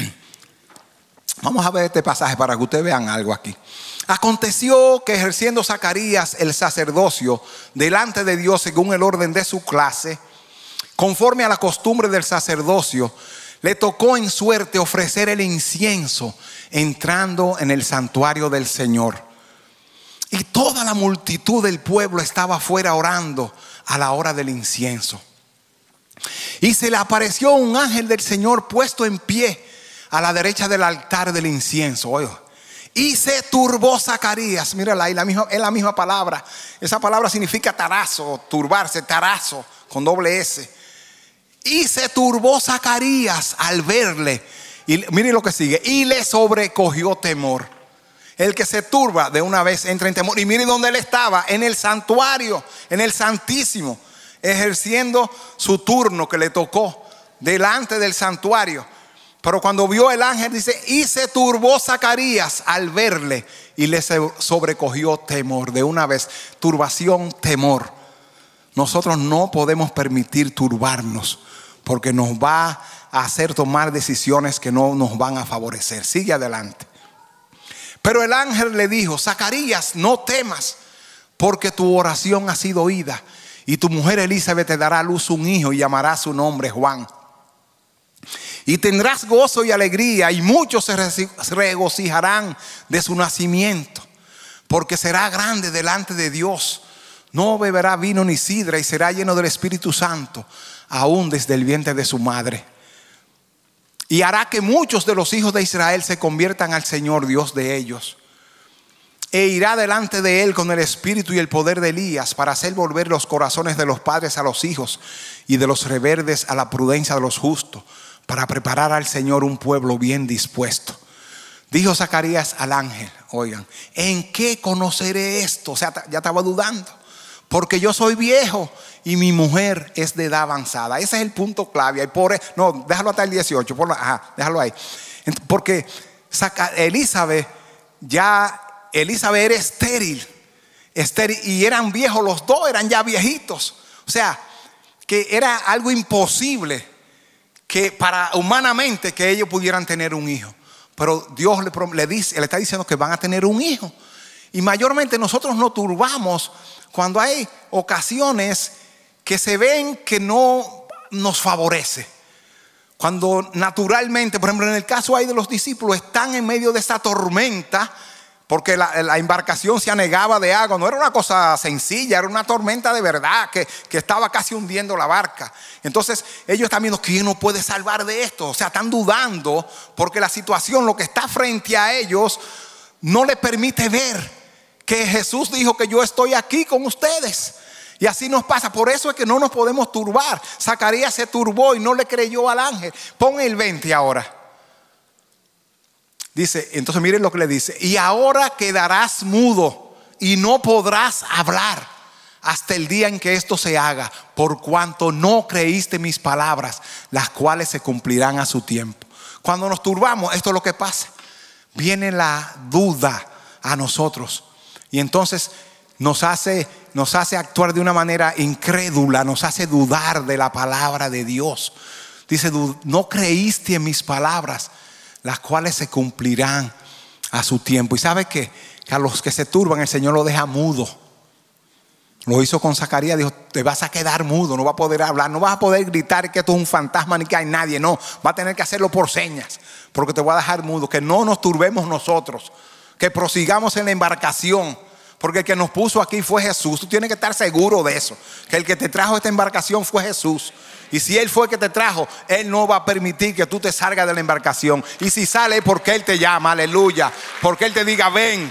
Vamos a ver este pasaje para que ustedes vean algo aquí. Aconteció que, ejerciendo Zacarías el sacerdocio delante de Dios según el orden de su clase, conforme a la costumbre del sacerdocio, le tocó en suerte ofrecer el incienso entrando en el santuario del Señor. Y toda la multitud del pueblo estaba afuera orando a la hora del incienso. Y se le apareció un ángel del Señor puesto en pie a la derecha del altar del incienso. Oye. Y se turbó Zacarías. Mírala, es la misma palabra. Esa palabra significa tarazo, turbarse, tarazo, con doble S. Y se turbó Zacarías al verle. Y mire lo que sigue. Y le sobrecogió temor. El que se turba de una vez entra en temor. Y mire dónde él estaba: en el santuario, en el Santísimo, ejerciendo su turno que le tocó delante del santuario. Pero cuando vio el ángel, dice: y se turbó Zacarías al verle, y le sobrecogió temor. De una vez, turbación, temor. Nosotros no podemos permitir turbarnos, porque nos va a hacer tomar decisiones que no nos van a favorecer. Sigue adelante. Pero el ángel le dijo: Zacarías, no temas, porque tu oración ha sido oída, y tu mujer Elizabeth te dará a luz un hijo y llamará su nombre Juan. Y tendrás gozo y alegría, y muchos se regocijarán de su nacimiento, porque será grande delante de Dios. No beberá vino ni sidra, y será lleno del Espíritu Santo, aún desde el vientre de su madre. Y hará que muchos de los hijos de Israel se conviertan al Señor, Dios de ellos. E irá delante de él con el espíritu y el poder de Elías, para hacer volver los corazones de los padres a los hijos, y de los rebeldes a la prudencia de los justos, para preparar al Señor un pueblo bien dispuesto. Dijo Zacarías al ángel: oigan, ¿en qué conoceré esto? O sea, ya estaba dudando, porque yo soy viejo y mi mujer es de edad avanzada. Ese es el punto clave. No, déjalo hasta el 18. Déjalo ahí. Porque Elizabeth era estéril, y eran viejos los dos, eran ya viejitos. O sea, que era algo imposible que para humanamente que ellos pudieran tener un hijo. Pero Dios le está diciendo que van a tener un hijo. Y mayormente nosotros nos turbamos cuando hay ocasiones que se ven que no nos favorece. Cuando naturalmente, por ejemplo en el caso ahí de los discípulos, están en medio de esa tormenta, porque la embarcación se anegaba de agua. No era una cosa sencilla, era una tormenta de verdad que estaba casi hundiendo la barca. Entonces ellos están viendo: ¿quién nos puede salvar de esto? O sea, están dudando, porque la situación, lo que está frente a ellos, no les permite ver que Jesús dijo que yo estoy aquí con ustedes. Y así nos pasa. Por eso es que no nos podemos turbar. Zacarías se turbó y no le creyó al ángel. Pon el 20 ahora. Dice, entonces miren lo que le dice: y ahora quedarás mudo y no podrás hablar hasta el día en que esto se haga, por cuanto no creíste mis palabras, las cuales se cumplirán a su tiempo. Cuando nos turbamos, esto es lo que pasa. Viene la duda a nosotros y entonces nos hace actuar de una manera incrédula, nos hace dudar de la palabra de Dios. Dice, no creíste en mis palabras, las cuales se cumplirán a su tiempo. Y sabe que a los que se turban el Señor lo deja mudo. Lo hizo con Zacarías, dijo, te vas a quedar mudo, no vas a poder hablar, no vas a poder gritar que esto es un fantasma ni que hay nadie. No, va a tener que hacerlo por señas, porque te voy a dejar mudo. Que no nos turbemos nosotros, que prosigamos en la embarcación, porque el que nos puso aquí fue Jesús. Tú tienes que estar seguro de eso, que el que te trajo esta embarcación fue Jesús. Y si Él fue el que te trajo, Él no va a permitir que tú te salgas de la embarcación. Y si sale es porque Él te llama, aleluya, porque Él te diga ven.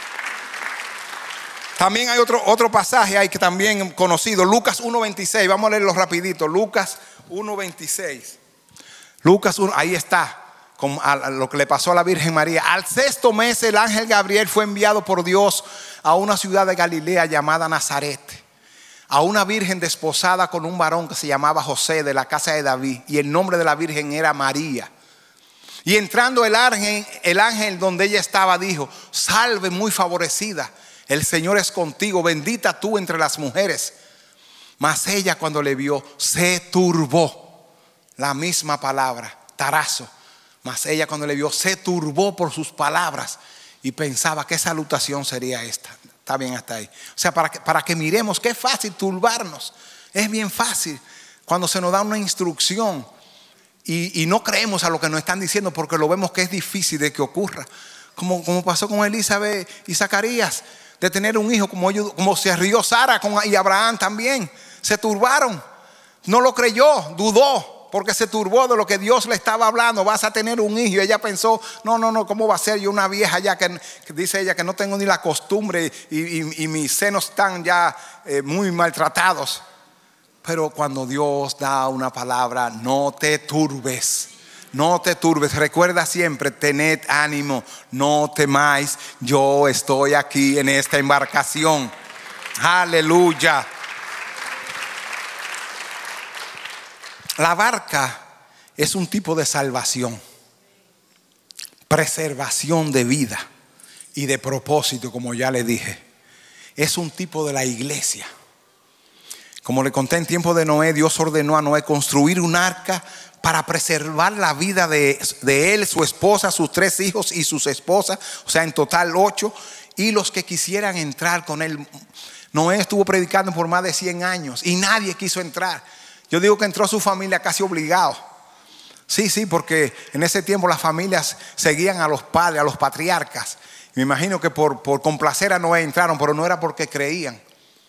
También hay otro pasaje ahí que también conocido, Lucas 1:26. Vamos a leerlo rapidito. Lucas 1:26. Lucas 1, ahí está, con lo que le pasó a la Virgen María. Al 6º mes el ángel Gabriel fue enviado por Dios a una ciudad de Galilea llamada Nazaret, a una virgen desposada con un varón que se llamaba José, de la casa de David, y el nombre de la virgen era María. Y entrando el ángel donde ella estaba dijo, salve muy favorecida, el Señor es contigo, bendita tú entre las mujeres. Mas ella cuando le vio se turbó. La misma palabra, tarazo. Mas ella cuando le vio se turbó por sus palabras y pensaba qué salutación sería esta. Está bien hasta ahí. O sea, para que miremos qué fácil turbarnos. Es bien fácil cuando se nos da una instrucción y no creemos a lo que nos están diciendo porque lo vemos que es difícil de que ocurra. Como pasó con Elizabeth y Zacarías, de tener un hijo, como se rió Sara y Abraham también. Se turbaron, no lo creyó, dudó, porque se turbó de lo que Dios le estaba hablando. Vas a tener un hijo. Y ella pensó, no, ¿cómo va a ser yo una vieja ya que dice ella que no tengo ni la costumbre y mis senos están ya muy maltratados? Pero cuando Dios da una palabra, no te turbes. No te turbes, recuerda siempre, tened ánimo, no temáis, yo estoy aquí en esta embarcación. Aleluya. La barca es un tipo de salvación, preservación de vida y de propósito, como ya le dije. Es un tipo de la iglesia. Como le conté en tiempo de Noé, Dios ordenó a Noé construir un arca para preservar la vida de él, su esposa, sus 3 hijos y sus esposas, o sea en total 8, y los que quisieran entrar con él. Noé estuvo predicando por más de 100 años y nadie quiso entrar. Yo digo que entró su familia casi obligado. Sí, porque en ese tiempo las familias seguían a los padres, a los patriarcas. Me imagino que por complacer a Noé entraron, pero no era porque creían.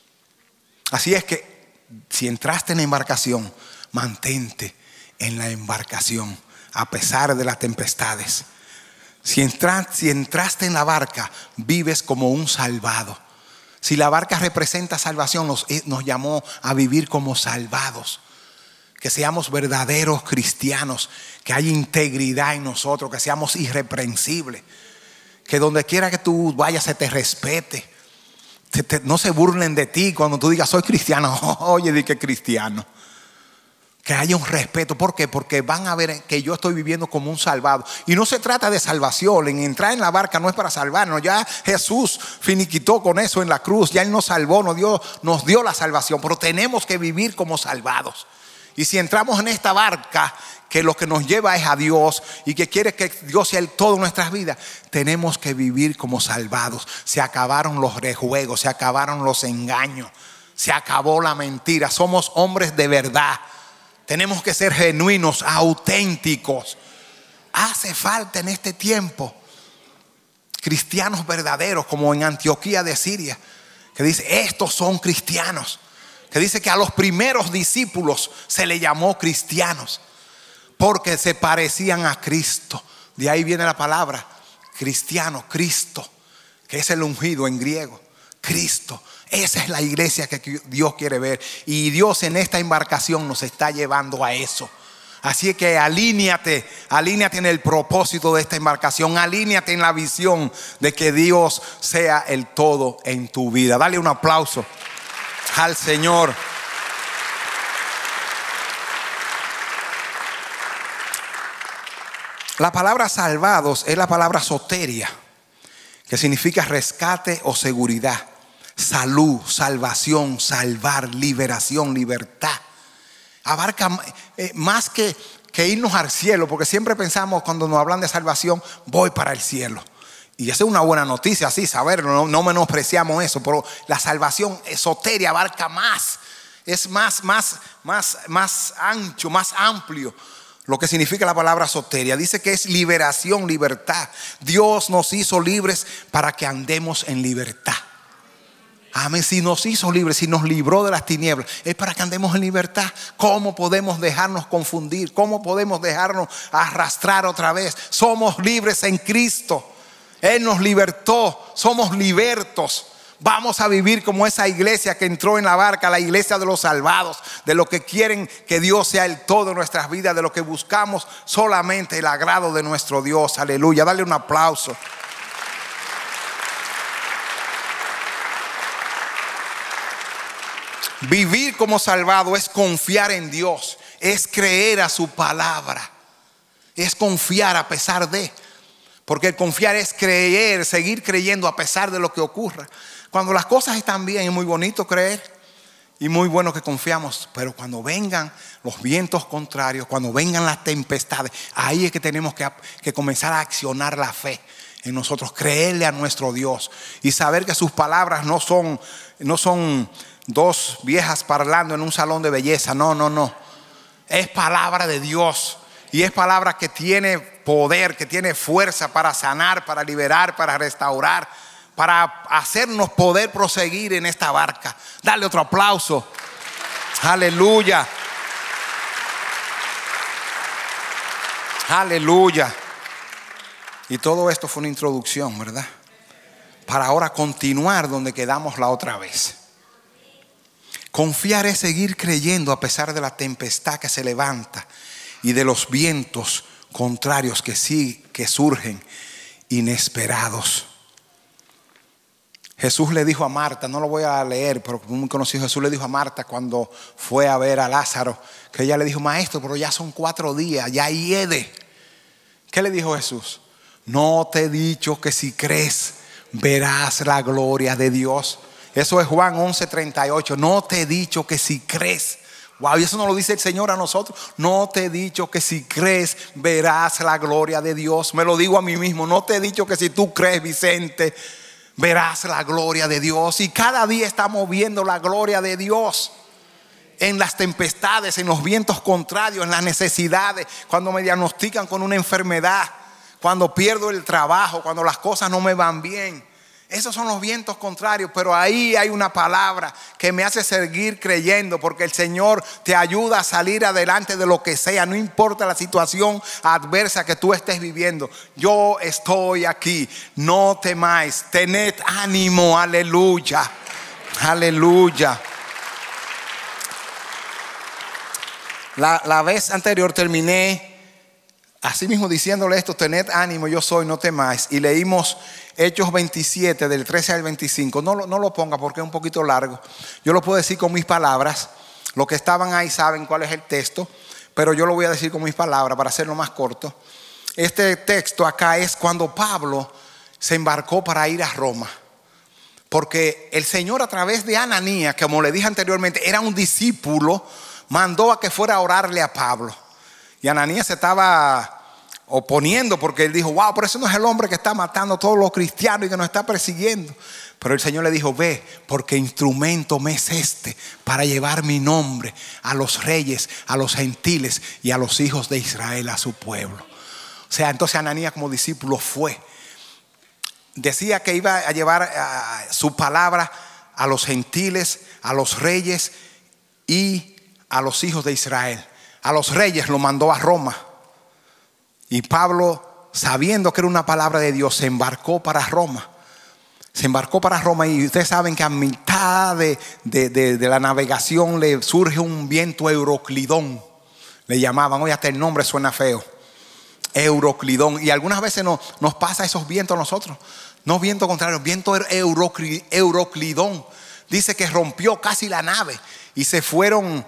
Así es que si entraste en la embarcación, mantente en la embarcación a pesar de las tempestades. Si entraste en la barca, vives como un salvado. Si la barca representa salvación, nos llamó a vivir como salvados. Que seamos verdaderos cristianos, que haya integridad en nosotros, que seamos irreprensibles, que donde quiera que tú vayas se te respete, no se burlen de ti cuando tú digas soy cristiano. Oye, di que cristiano. Que haya un respeto. ¿Por qué? Porque van a ver que yo estoy viviendo como un salvado. Y no se trata de salvación. En entrar en la barca no es para salvarnos. Ya Jesús finiquitó con eso en la cruz. Ya Él nos salvó, nos dio la salvación. Pero tenemos que vivir como salvados. Y si entramos en esta barca, que lo que nos lleva es a Dios y que quiere que Dios sea el todo en nuestras vidas, tenemos que vivir como salvados. Se acabaron los rejuegos, se acabaron los engaños, se acabó la mentira. Somos hombres de verdad. Tenemos que ser genuinos, auténticos. Hace falta en este tiempo cristianos verdaderos, como en Antioquía de Siria, que dice, estos son cristianos. Que dice que a los primeros discípulos se le llamó cristianos porque se parecían a Cristo. De ahí viene la palabra cristiano, Cristo, que es el ungido en griego. Cristo. Esa es la iglesia que Dios quiere ver. Y Dios en esta embarcación nos está llevando a eso. Así que alíñate en el propósito de esta embarcación. Alíñate en la visión de que Dios sea el todo en tu vida. Dale un aplauso al Señor. La palabra salvados es la palabra soteria, que significa rescate o seguridad, salud, salvación, salvar, liberación, libertad. Abarca más que irnos al cielo, porque siempre pensamos cuando nos hablan de salvación, voy para el cielo. Y esa es una buena noticia, así saberlo, no menospreciamos eso, pero la salvación soteria abarca más, es más ancho, más amplio. Lo que significa la palabra soteria, dice que es liberación, libertad. Dios nos hizo libres para que andemos en libertad. Amén. Si nos hizo libres, si nos libró de las tinieblas, es para que andemos en libertad. ¿Cómo podemos dejarnos confundir? ¿Cómo podemos dejarnos arrastrar otra vez? Somos libres en Cristo. Él nos libertó, somos libertos. Vamos a vivir como esa iglesia que entró en la barca, la iglesia de los salvados, de los que quieren que Dios sea el todo en nuestras vidas, de los que buscamos solamente el agrado de nuestro Dios. Aleluya, dale un aplauso. Vivir como salvado es confiar en Dios, es creer a su palabra, es confiar a pesar de. Porque el confiar es creer, seguir creyendo a pesar de lo que ocurra. Cuando las cosas están bien es muy bonito creer y muy bueno que confiamos. Pero cuando vengan los vientos contrarios, cuando vengan las tempestades, ahí es que tenemos que comenzar a accionar la fe en nosotros. Creerle a nuestro Dios y saber que sus palabras no son dos viejas parlando en un salón de belleza. No. Es palabra de Dios. Y es palabra que tiene poder, que tiene fuerza para sanar, para liberar, para restaurar, para hacernos poder proseguir en esta barca. Dale otro aplauso. Aleluya. Aleluya. Y todo esto fue una introducción, ¿verdad? Para ahora continuar donde quedamos la otra vez. Confiar es seguir creyendo a pesar de la tempestad que se levanta y de los vientos contrarios que surgen inesperados. Jesús le dijo a Marta, no lo voy a leer, pero muy conocido, Jesús le dijo a Marta cuando fue a ver a Lázaro, que ella le dijo: maestro, pero ya son 4 días, ya hiede. ¿Qué le dijo Jesús? No te he dicho que si crees verás la gloria de Dios. Eso es Juan 11:38. No te he dicho que si crees. Wow, y eso no lo dice el Señor a nosotros. No te he dicho que si crees verás la gloria de Dios. Me lo digo a mí mismo. No te he dicho que si tú crees, Vicente, verás la gloria de Dios. Y cada día estamos viendo la gloria de Dios en las tempestades, en los vientos contrarios, en las necesidades, cuando me diagnostican con una enfermedad, cuando pierdo el trabajo, cuando las cosas no me van bien. Esos son los vientos contrarios, pero ahí hay una palabra que me hace seguir creyendo, porque el Señor te ayuda a salir adelante de lo que sea, no importa la situación adversa que tú estés viviendo. Yo estoy aquí, no temáis, tened ánimo, aleluya, aleluya. La vez anterior terminé así mismo diciéndole esto: tened ánimo, yo soy, no temáis. Y leímos Hechos 27 del 13 al 25. No lo ponga porque es un poquito largo. Yo lo puedo decir con mis palabras. Los que estaban ahí saben cuál es el texto, pero yo lo voy a decir con mis palabras para hacerlo más corto. Este texto acá es cuando Pablo se embarcó para ir a Roma, porque el Señor, a través de Ananías, que como le dije anteriormente era un discípulo, mandó a que fuera a orarle a Pablo. Y Ananías se estaba oponiendo porque él dijo: wow, pero ese no es el hombre que está matando a todos los cristianos y que nos está persiguiendo. Pero el Señor le dijo: ve, porque instrumento me es este para llevar mi nombre a los reyes, a los gentiles y a los hijos de Israel, a su pueblo. O sea, entonces Ananías como discípulo fue. Decía que iba a llevar su palabra a los gentiles, a los reyes y a los hijos de Israel. A los reyes lo mandó a Roma. Y Pablo, sabiendo que era una palabra de Dios, se embarcó para Roma. Se embarcó para Roma, y ustedes saben que a mitad de la navegación le surge un viento euroclidón. Le llamaban, oye, hasta el nombre suena feo. Euroclidón. Y algunas veces nos pasa esos vientos a nosotros. No viento contrario, viento euroclidón. dice que rompió casi la nave y se fueron,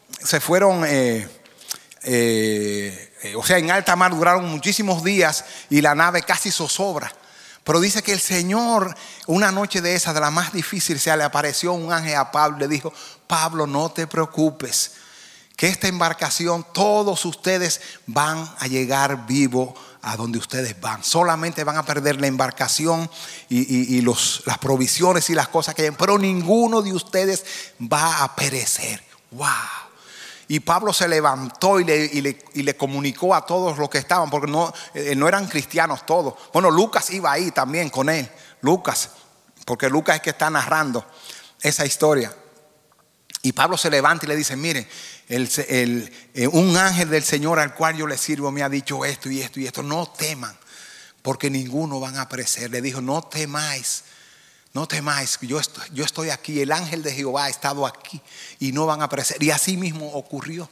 o sea, en alta mar duraron muchísimos días y la nave casi zozobra. Pero dice que el Señor, una noche de esa, de la más difícil, se le apareció un ángel a Pablo y le dijo: Pablo, no te preocupes, que esta embarcación, todos ustedes van a llegar vivos a donde ustedes van. Solamente van a perder la embarcación y las provisiones y las cosas que hay, pero ninguno de ustedes va a perecer. ¡Wow! Y Pablo se levantó y le comunicó a todos los que estaban, porque no eran cristianos todos. Bueno, Lucas iba ahí también con él. Lucas, porque Lucas es que está narrando esa historia. Y Pablo se levanta y le dice: miren, un ángel del Señor al cual yo le sirvo me ha dicho esto y esto y esto. No teman, porque ninguno van a perecer. Le dijo: no temáis. No temáis, yo estoy aquí. El ángel de Jehová ha estado aquí y no van a perecer. Y así mismo ocurrió.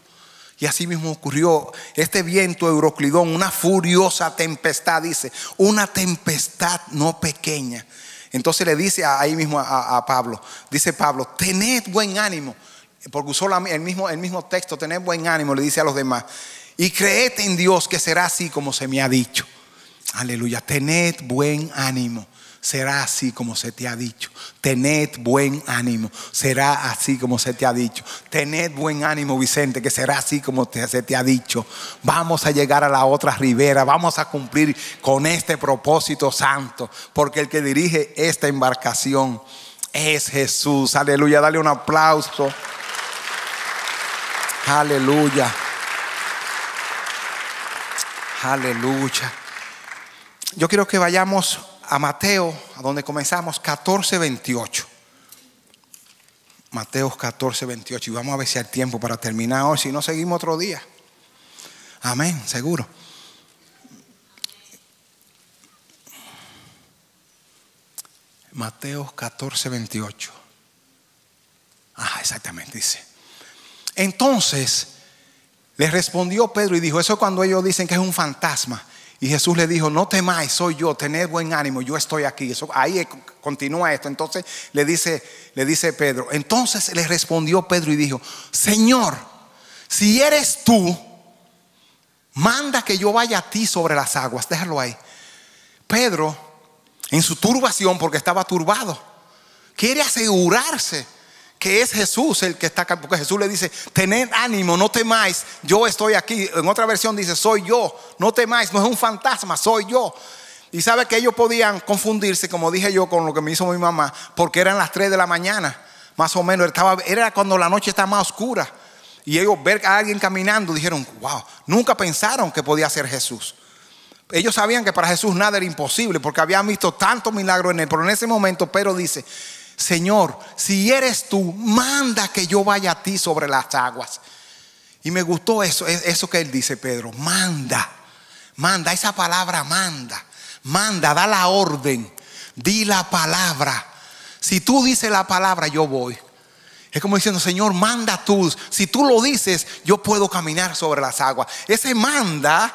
Este viento Euroclidón, una furiosa tempestad, dice, una tempestad no pequeña. Entonces le dice ahí mismo a Pablo, dice Pablo: tened buen ánimo. Porque usó el mismo texto, tened buen ánimo, le dice a los demás. Y creed en Dios, que será así como se me ha dicho. Aleluya, tened buen ánimo. Será así como se te ha dicho. Tened buen ánimo. Será así como se te ha dicho. Tened buen ánimo, Vicente, que será así como se te ha dicho. Vamos a llegar a la otra ribera. Vamos a cumplir con este propósito santo, porque el que dirige esta embarcación es Jesús. Aleluya, dale un aplauso. Aleluya. Aleluya. Yo quiero que vayamos a Mateo, a donde comenzamos, 14:28. Mateo 14:28. Y vamos a ver si hay tiempo para terminar hoy. Si no, seguimos otro día. Amén, seguro. Mateo 14:28. Exactamente, dice: entonces les respondió Pedro y dijo, eso es cuando ellos dicen que es un fantasma. Y Jesús le dijo: no temáis, soy yo, tened buen ánimo, yo estoy aquí. Ahí continúa esto. Entonces le dice Pedro. Entonces le respondió Pedro y dijo: Señor, si eres tú, manda que yo vaya a ti sobre las aguas. Déjalo ahí. Pedro, en su turbación, porque estaba turbado, quiere asegurarse que es Jesús el que está acá, porque Jesús le dice: tened ánimo, no temáis, yo estoy aquí. En otra versión dice: soy yo, no temáis, no es un fantasma, soy yo. Y sabe que ellos podían confundirse, como dije yo, con lo que me hizo mi mamá, porque eran las 3 de la mañana, más o menos. Era cuando la noche está más oscura. Y ellos ver a alguien caminando dijeron: wow, nunca pensaron que podía ser Jesús. Ellos sabían que para Jesús nada era imposible, porque habían visto tantos milagros en él. Pero en ese momento Pedro dice: Señor, si eres tú, manda que yo vaya a ti sobre las aguas. Y me gustó eso que él dice, Pedro: manda, esa palabra manda, da la orden, di la palabra. Si tú dices la palabra, yo voy. Es como diciendo: Señor, manda tú. Si tú lo dices, yo puedo caminar sobre las aguas. Ese manda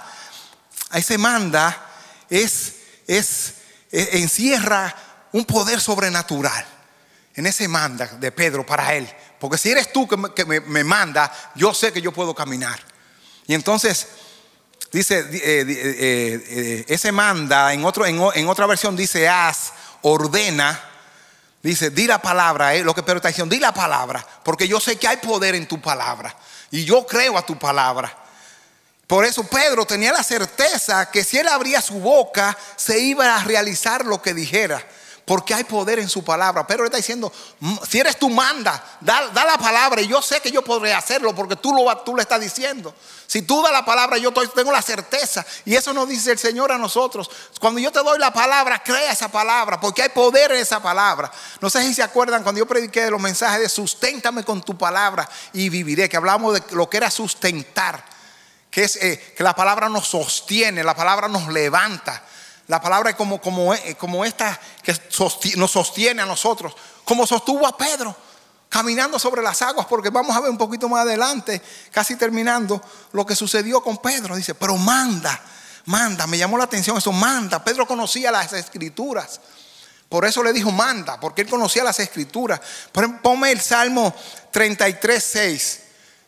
encierra un poder sobrenatural. En ese manda de Pedro para él. Porque si eres tú que me manda, yo sé que yo puedo caminar. Y entonces dice, ese manda, en otra versión dice: haz, ordena. Dice: di la palabra, lo que Pedro está diciendo: di la palabra, porque yo sé que hay poder en tu palabra y yo creo a tu palabra. Por eso Pedro tenía la certeza que si él abría su boca, se iba a realizar lo que dijera, porque hay poder en su palabra. Pedro está diciendo: si eres tú, manda, da la palabra, y yo sé que yo podré hacerlo, porque tú lo estás diciendo. Si tú das la palabra, yo tengo la certeza. Y eso nos dice el Señor a nosotros: cuando yo te doy la palabra, crea esa palabra, porque hay poder en esa palabra. No sé si se acuerdan cuando yo prediqué de los mensajes de susténtame con tu palabra y viviré, que hablamos de lo que era sustentar, que es que la palabra nos sostiene, la palabra nos levanta. La palabra es como esta que nos sostiene a nosotros, como sostuvo a Pedro caminando sobre las aguas. Porque vamos a ver un poquito más adelante, casi terminando, lo que sucedió con Pedro. Dice: pero manda, me llamó la atención eso, manda. Pedro conocía las escrituras. Por eso le dijo manda, porque él conocía las escrituras. Por ejemplo, ponme el Salmo 33:6.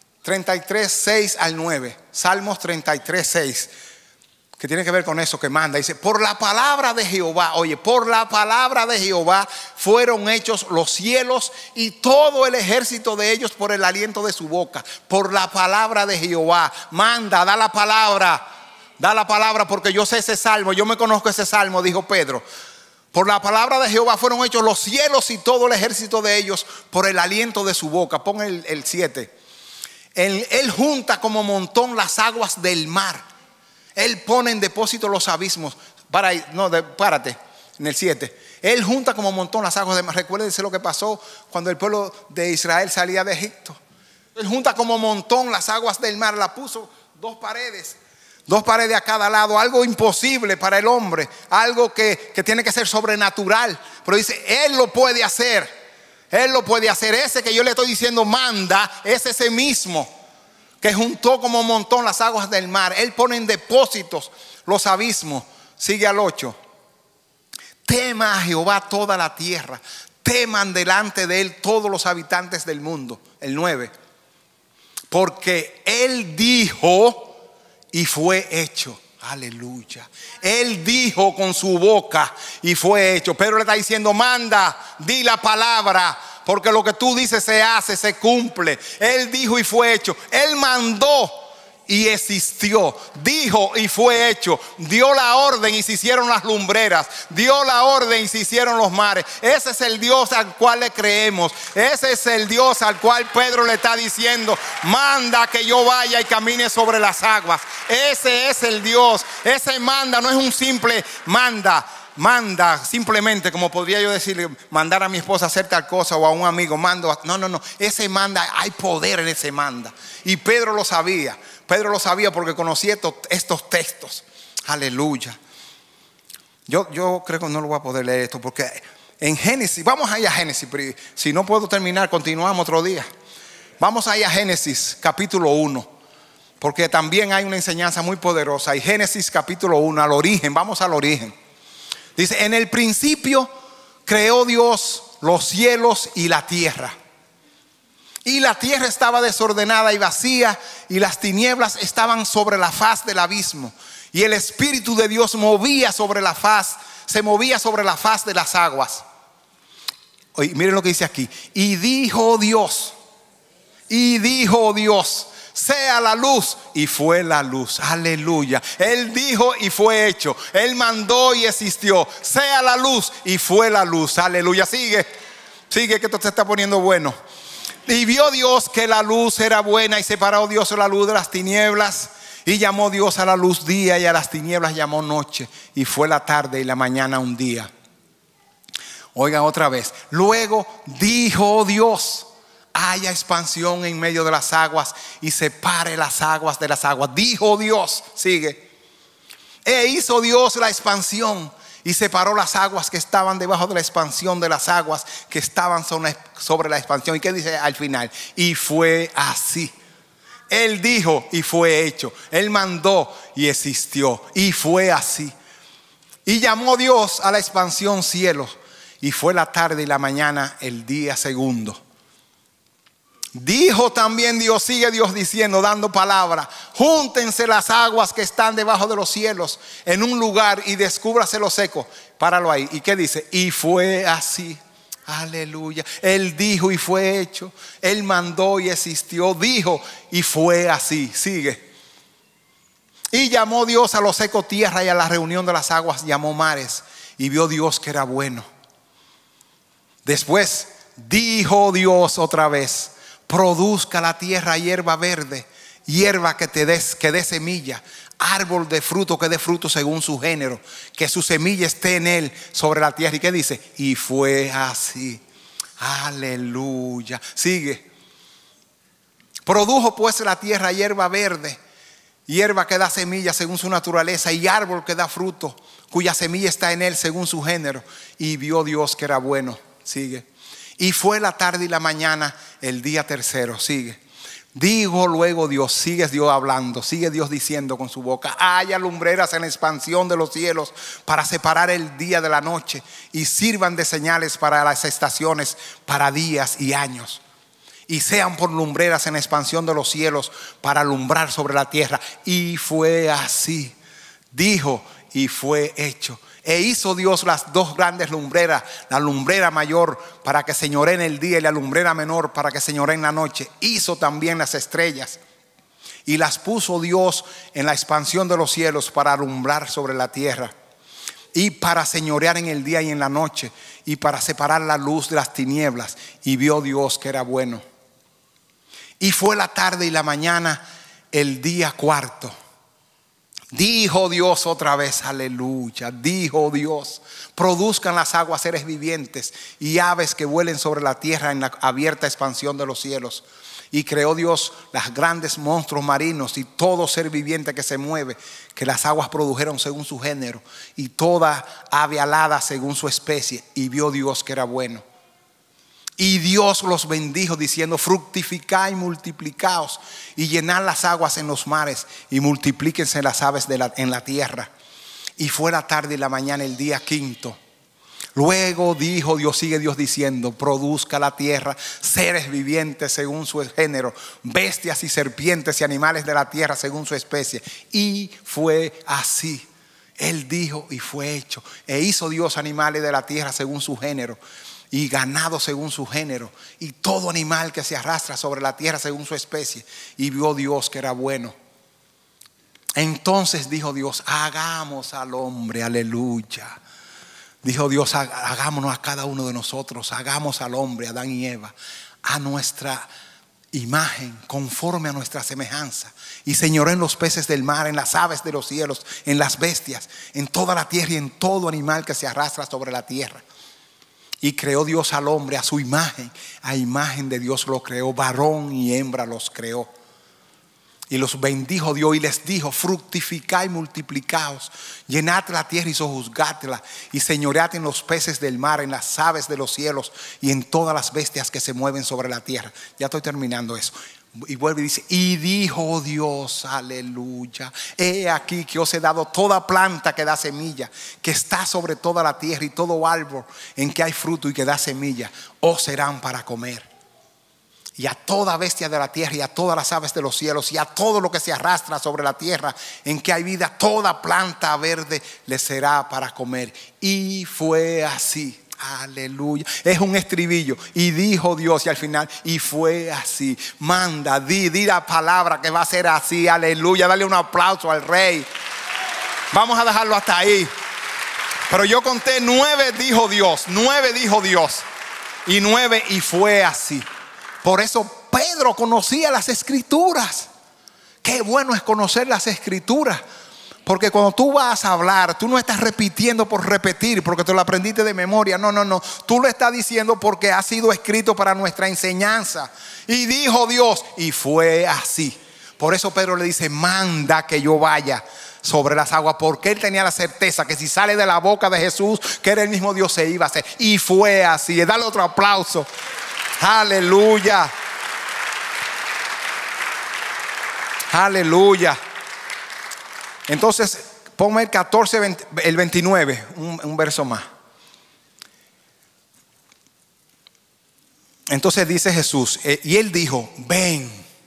33:6 al 9. Salmos 33:6. Que tiene que ver con eso que manda. Dice, por la palabra de Jehová, oye, por la palabra de Jehová fueron hechos los cielos y todo el ejército de ellos por el aliento de su boca. Por la palabra de Jehová, manda, da la palabra. Da la palabra, porque yo sé ese salmo, yo me conozco ese salmo, dijo Pedro. Por la palabra de Jehová fueron hechos los cielos y todo el ejército de ellos por el aliento de su boca. Pon el 7. Él junta como montón las aguas del mar. Él pone en depósito los abismos. Párate en el 7. Él junta como montón las aguas del mar. Recuérdense lo que pasó cuando el pueblo de Israel salía de Egipto. Él junta como montón las aguas del mar. La puso dos paredes a cada lado. Algo imposible para el hombre. Algo que tiene que ser sobrenatural. Pero dice, Él lo puede hacer. Él lo puede hacer. Ese que yo le estoy diciendo manda, es ese mismo que juntó como montón las aguas del mar. Él pone en depósitos los abismos. Sigue al 8. Tema a Jehová toda la tierra. Teman delante de Él todos los habitantes del mundo. El 9. Porque Él dijo y fue hecho. Aleluya. Él dijo con su boca y fue hecho. Pedro le está diciendo, manda, di la palabra, porque lo que tú dices se hace, se cumple. Él dijo y fue hecho. Él mandó y existió. Dijo y fue hecho. Dio la orden y se hicieron las lumbreras. Dio la orden y se hicieron los mares. Ese es el Dios al cual le creemos. Ese es el Dios al cual Pedro le está diciendo, manda que yo vaya y camine sobre las aguas. Ese es el Dios. Ese manda no es un simple manda simplemente, como podría yo decirle, mandar a mi esposa a hacer tal cosa, o a un amigo mando. No, ese manda, hay poder en ese manda. Y Pedro lo sabía porque conocía estos textos. Aleluya. Yo creo que no lo voy a poder leer esto, porque en Génesis, vamos a ir a Génesis, pero si no puedo terminar, continuamos otro día. Vamos a ir a Génesis capítulo 1, porque también hay una enseñanza muy poderosa. Y Génesis capítulo 1, al origen, vamos al origen. Dice, en el principio creó Dios los cielos y la tierra. Y la tierra estaba desordenada y vacía, y las tinieblas estaban sobre la faz del abismo. Y el Espíritu de Dios se movía sobre la faz de las aguas. Oye, miren lo que dice aquí. Y dijo Dios, sea la luz, y fue la luz. Aleluya. Él dijo y fue hecho. Él mandó y existió. Sea la luz, y fue la luz. Aleluya. Sigue que esto se está poniendo bueno. Y vio Dios que la luz era buena, y separó Dios la luz de las tinieblas. Y llamó Dios a la luz día, y a las tinieblas llamó noche. Y fue la tarde y la mañana un día. Oigan otra vez. Luego dijo Dios, haya expansión en medio de las aguas, y separe las aguas de las aguas. Dijo Dios, sigue. E hizo Dios la expansión, y separó las aguas que estaban debajo de la expansión de las aguas que estaban sobre la expansión. ¿Y qué dice al final? Y fue así. Él dijo y fue hecho. Él mandó y existió. Y fue así. Y llamó Dios a la expansión cielos. Y fue la tarde y la mañana el día segundo. Dijo también Dios, sigue Dios diciendo, dando palabra, júntense las aguas que están debajo de los cielos en un lugar, y descúbrase lo seco. Páralo ahí. ¿Y qué dice? Y fue así. Aleluya. Él dijo y fue hecho. Él mandó y existió. Dijo y fue así. Sigue. Y llamó Dios a lo seco tierra, y a la reunión de las aguas llamó mares. Y vio Dios que era bueno. Después dijo Dios otra vez, produzca la tierra hierba verde, hierba que dé semilla, árbol de fruto que dé fruto según su género, que su semilla esté en él sobre la tierra. ¿Y qué dice? Y fue así. Aleluya. Sigue. Produjo pues la tierra hierba verde, hierba que da semilla según su naturaleza, y árbol que da fruto, cuya semilla está en él según su género. Y vio Dios que era bueno. Sigue. Y fue la tarde y la mañana el día tercero. Sigue. Dijo luego Dios, sigue Dios hablando, sigue Dios diciendo con su boca: haya lumbreras en la expansión de los cielos para separar el día de la noche, y sirvan de señales para las estaciones, para días y años. Y sean por lumbreras en la expansión de los cielos para alumbrar sobre la tierra. Y fue así. Dijo y fue hecho. E hizo Dios las dos grandes lumbreras, la lumbrera mayor para que señoree en el día y la lumbrera menor para que señoree en la noche. Hizo también las estrellas y las puso Dios en la expansión de los cielos para alumbrar sobre la tierra, y para señorear en el día y en la noche, y para separar la luz de las tinieblas. Y vio Dios que era bueno. Y fue la tarde y la mañana el día cuarto. Dijo Dios otra vez, aleluya, dijo Dios: produzcan las aguas seres vivientes y aves que vuelen sobre la tierra en la abierta expansión de los cielos. Y creó Dios los grandes monstruos marinos y todo ser viviente que se mueve, que las aguas produjeron según su género, y toda ave alada según su especie. Y vio Dios que era bueno. Y Dios los bendijo diciendo: fructificad y multiplicaos, y llenad las aguas en los mares, y multiplíquense las aves en la tierra. Y fue la tarde y la mañana el día quinto. Luego dijo Dios, sigue Dios diciendo: produzca la tierra seres vivientes según su género, bestias y serpientes y animales de la tierra según su especie. Y fue así. Él dijo y fue hecho. E hizo Dios animales de la tierra según su género, y ganado según su género, y todo animal que se arrastra sobre la tierra según su especie. Y vio Dios que era bueno. Entonces dijo Dios: hagamos al hombre, aleluya. Dijo Dios: hagámonos a cada uno de nosotros, hagamos al hombre, Adán y Eva, a nuestra imagen, conforme a nuestra semejanza, y señoreen en los peces del mar, en las aves de los cielos, en las bestias, en toda la tierra y en todo animal que se arrastra sobre la tierra. Y creó Dios al hombre a su imagen, a imagen de Dios lo creó, varón y hembra los creó. Y los bendijo Dios y les dijo: fructificad y multiplicaos, llenad la tierra y sojuzgadla, y señoread en los peces del mar, en las aves de los cielos, y en todas las bestias que se mueven sobre la tierra. Ya estoy terminando eso. Y vuelve y dice: y dijo Dios, aleluya, he aquí que os he dado toda planta que da semilla, que está sobre toda la tierra, y todo árbol en que hay fruto y que da semilla, os serán para comer. Y a toda bestia de la tierra, y a todas las aves de los cielos, y a todo lo que se arrastra sobre la tierra en que hay vida, toda planta verde les será para comer. Y fue así. Aleluya. Es un estribillo. Y dijo Dios, y al final: y fue así. Manda, di la palabra que va a ser así. Aleluya. Dale un aplauso al Rey. Vamos a dejarlo hasta ahí. Pero yo conté 9 dijo Dios. 9 dijo Dios. Y 9 y fue así. Por eso Pedro conocía las escrituras. Qué bueno es conocer las escrituras. Porque cuando tú vas a hablar, tú no estás repitiendo por repetir, porque te lo aprendiste de memoria. No. Tú lo estás diciendo porque ha sido escrito para nuestra enseñanza. Y dijo Dios, y fue así. Por eso Pedro le dice: manda que yo vaya sobre las aguas, porque él tenía la certeza que si sale de la boca de Jesús, que era el mismo Dios, se iba a hacer. Y fue así. Dale otro aplauso. Aleluya. Aleluya. Entonces ponme el 14, el 29, un verso más. Entonces dice Jesús, y él dijo: ven,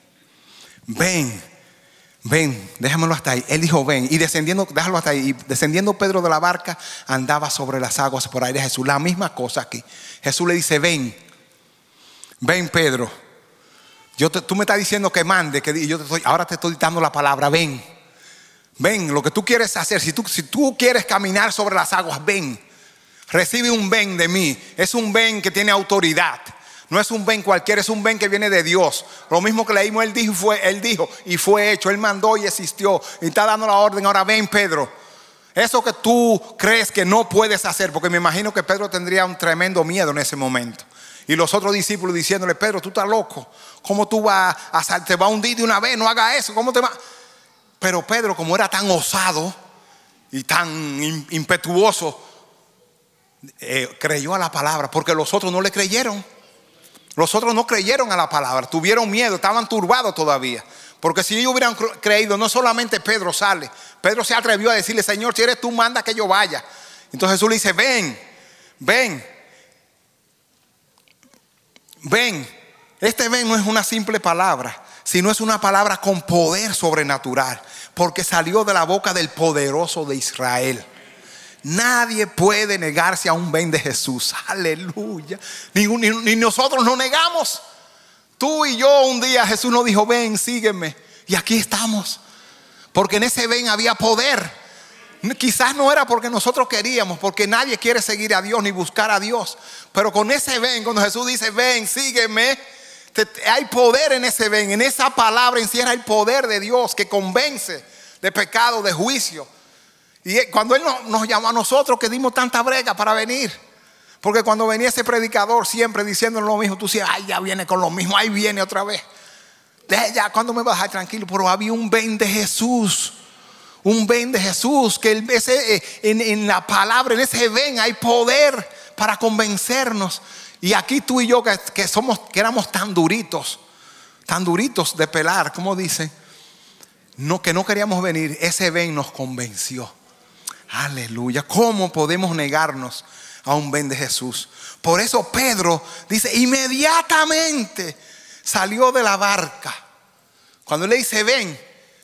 déjamelo hasta ahí. Él dijo: ven. Y descendiendo, déjalo hasta ahí. Y descendiendo Pedro de la barca, andaba sobre las aguas por aire de Jesús. La misma cosa aquí. Jesús le dice: ven Pedro. Tú me estás diciendo que mande, ahora te estoy dando la palabra: ven, lo que tú quieres hacer. Si tú quieres caminar sobre las aguas, ven, recibe un ven de mí. Es un ven que tiene autoridad. No es un ven cualquiera, es un ven que viene de Dios. Lo mismo que leímos, él dijo y fue hecho. Él mandó y existió, y está dando la orden. Ahora ven, Pedro. Eso que tú crees que no puedes hacer, porque me imagino que Pedro tendría un tremendo miedo en ese momento. Y los otros discípulos diciéndole: Pedro, tú estás loco. ¿Cómo tú te va a hundir de una vez? No haga eso. ¿Cómo te va? Pero Pedro, como era tan osado y tan impetuoso, creyó a la palabra, porque los otros no le creyeron. Los otros no creyeron a la palabra, tuvieron miedo, estaban turbados todavía. Porque si ellos hubieran creído, no solamente Pedro sale. Pedro se atrevió a decirle: Señor, si eres tú, manda que yo vaya. Entonces Jesús le dice: ven, ven, ven. Este ven no es una simple palabra, sino es una palabra con poder sobrenatural, porque salió de la boca del poderoso de Israel. Nadie puede negarse a un ven de Jesús. Aleluya. Ni nosotros nos negamos. Tú y yo, un día Jesús nos dijo: ven, sígueme. Y aquí estamos. Porque en ese ven había poder. Quizás no era porque nosotros queríamos, porque nadie quiere seguir a Dios ni buscar a Dios. Pero con ese ven, cuando Jesús dice: ven, sígueme, hay poder en ese ven. En esa palabra encierra el poder de Dios que convence de pecado, de juicio. Y cuando Él nos llamó a nosotros, que dimos tanta brega para venir. Porque cuando venía ese predicador siempre diciendo lo mismo, tú decías: ay, ya viene con lo mismo, ahí viene otra vez. Ya, ¿cuándo me vas a dejar tranquilo? Pero había un ven de Jesús. Un ven de Jesús, que en la palabra, en ese ven hay poder para convencernos. Y aquí tú y yo que éramos tan duritos de pelar, como dicen, que no queríamos venir, ese ven nos convenció. Aleluya. ¿Cómo podemos negarnos a un ven de Jesús? Por eso Pedro dice: inmediatamente salió de la barca. Cuando le dice ven,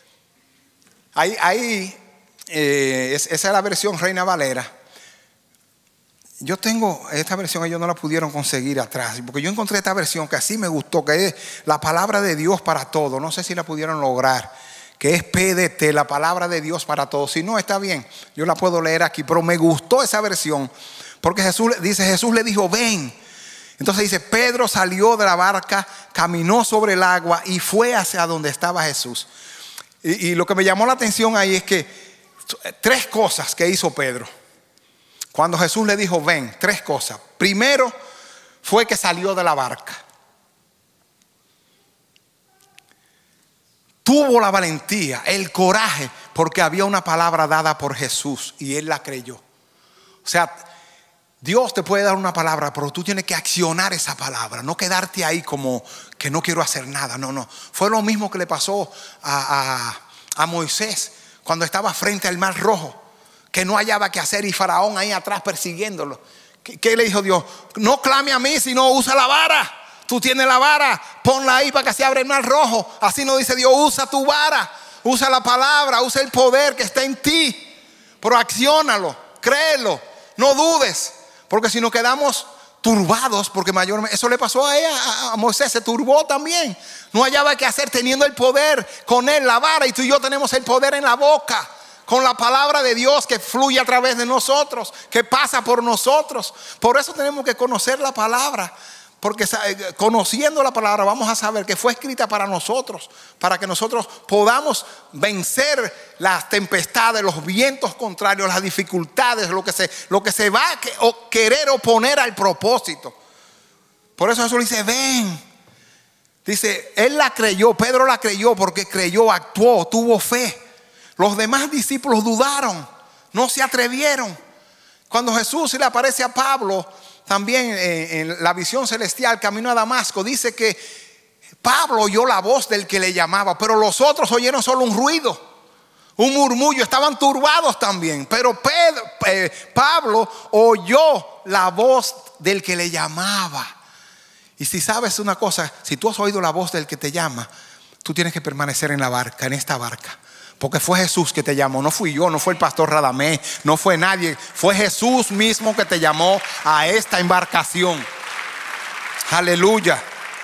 esa es la versión Reina Valera. Yo tengo esta versión, ellos no la pudieron conseguir atrás, porque yo encontré esta versión que así me gustó, que es la palabra de Dios para todo. No sé si la pudieron lograr, que es PDT, la palabra de Dios para todos. Si no, está bien, yo la puedo leer aquí, pero me gustó esa versión, porque Jesús le dijo: ven. Entonces dice: Pedro salió de la barca, caminó sobre el agua y fue hacia donde estaba Jesús. Y lo que me llamó la atención ahí es que 3 cosas que hizo Pedro cuando Jesús le dijo: ven. 3 cosas. Primero fue que salió de la barca. Tuvo la valentía, el coraje, porque había una palabra dada por Jesús y él la creyó. O sea, Dios te puede dar una palabra, pero tú tienes que accionar esa palabra, no quedarte ahí como que no quiero hacer nada. No. Fue lo mismo que le pasó a Moisés cuando estaba frente al mar rojo, que no hallaba qué hacer y Faraón ahí atrás persiguiéndolo. ¿Qué le dijo Dios? No clame a mí, sino usa la vara. Tú tienes la vara, ponla ahí para que se abra el mar rojo. Así nos dice Dios: usa tu vara, usa la palabra, usa el poder que está en ti, pero acciónalo, créelo, no dudes. Porque si nos quedamos turbados, porque mayormente eso le pasó a Moisés, se turbó también. No hallaba qué hacer teniendo el poder con él, la vara, y tú y yo tenemos el poder en la boca, con la palabra de Dios que fluye a través de nosotros, que pasa por nosotros. Por eso tenemos que conocer la palabra, porque conociendo la palabra vamos a saber que fue escrita para nosotros, para que nosotros podamos vencer las tempestades, los vientos contrarios, las dificultades, lo que se va a querer oponer al propósito. Por eso Jesús dice: ven. Dice, él la creyó, Pedro la creyó porque creyó, actuó, tuvo fe. Los demás discípulos dudaron, no se atrevieron. Cuando Jesús se le aparece a Pablo, también en la visión celestial, camino a Damasco, dice que Pablo oyó la voz del que le llamaba, pero los otros oyeron solo un ruido, un murmullo, estaban turbados también. Pero Pablo oyó la voz del que le llamaba. Y si sabes una cosa, si tú has oído la voz del que te llama, tú tienes que permanecer en la barca, en esta barca. Porque fue Jesús que te llamó, no fui yo, no fue el pastor Radamés, no fue nadie. Fue Jesús mismo que te llamó a esta embarcación. Aleluya.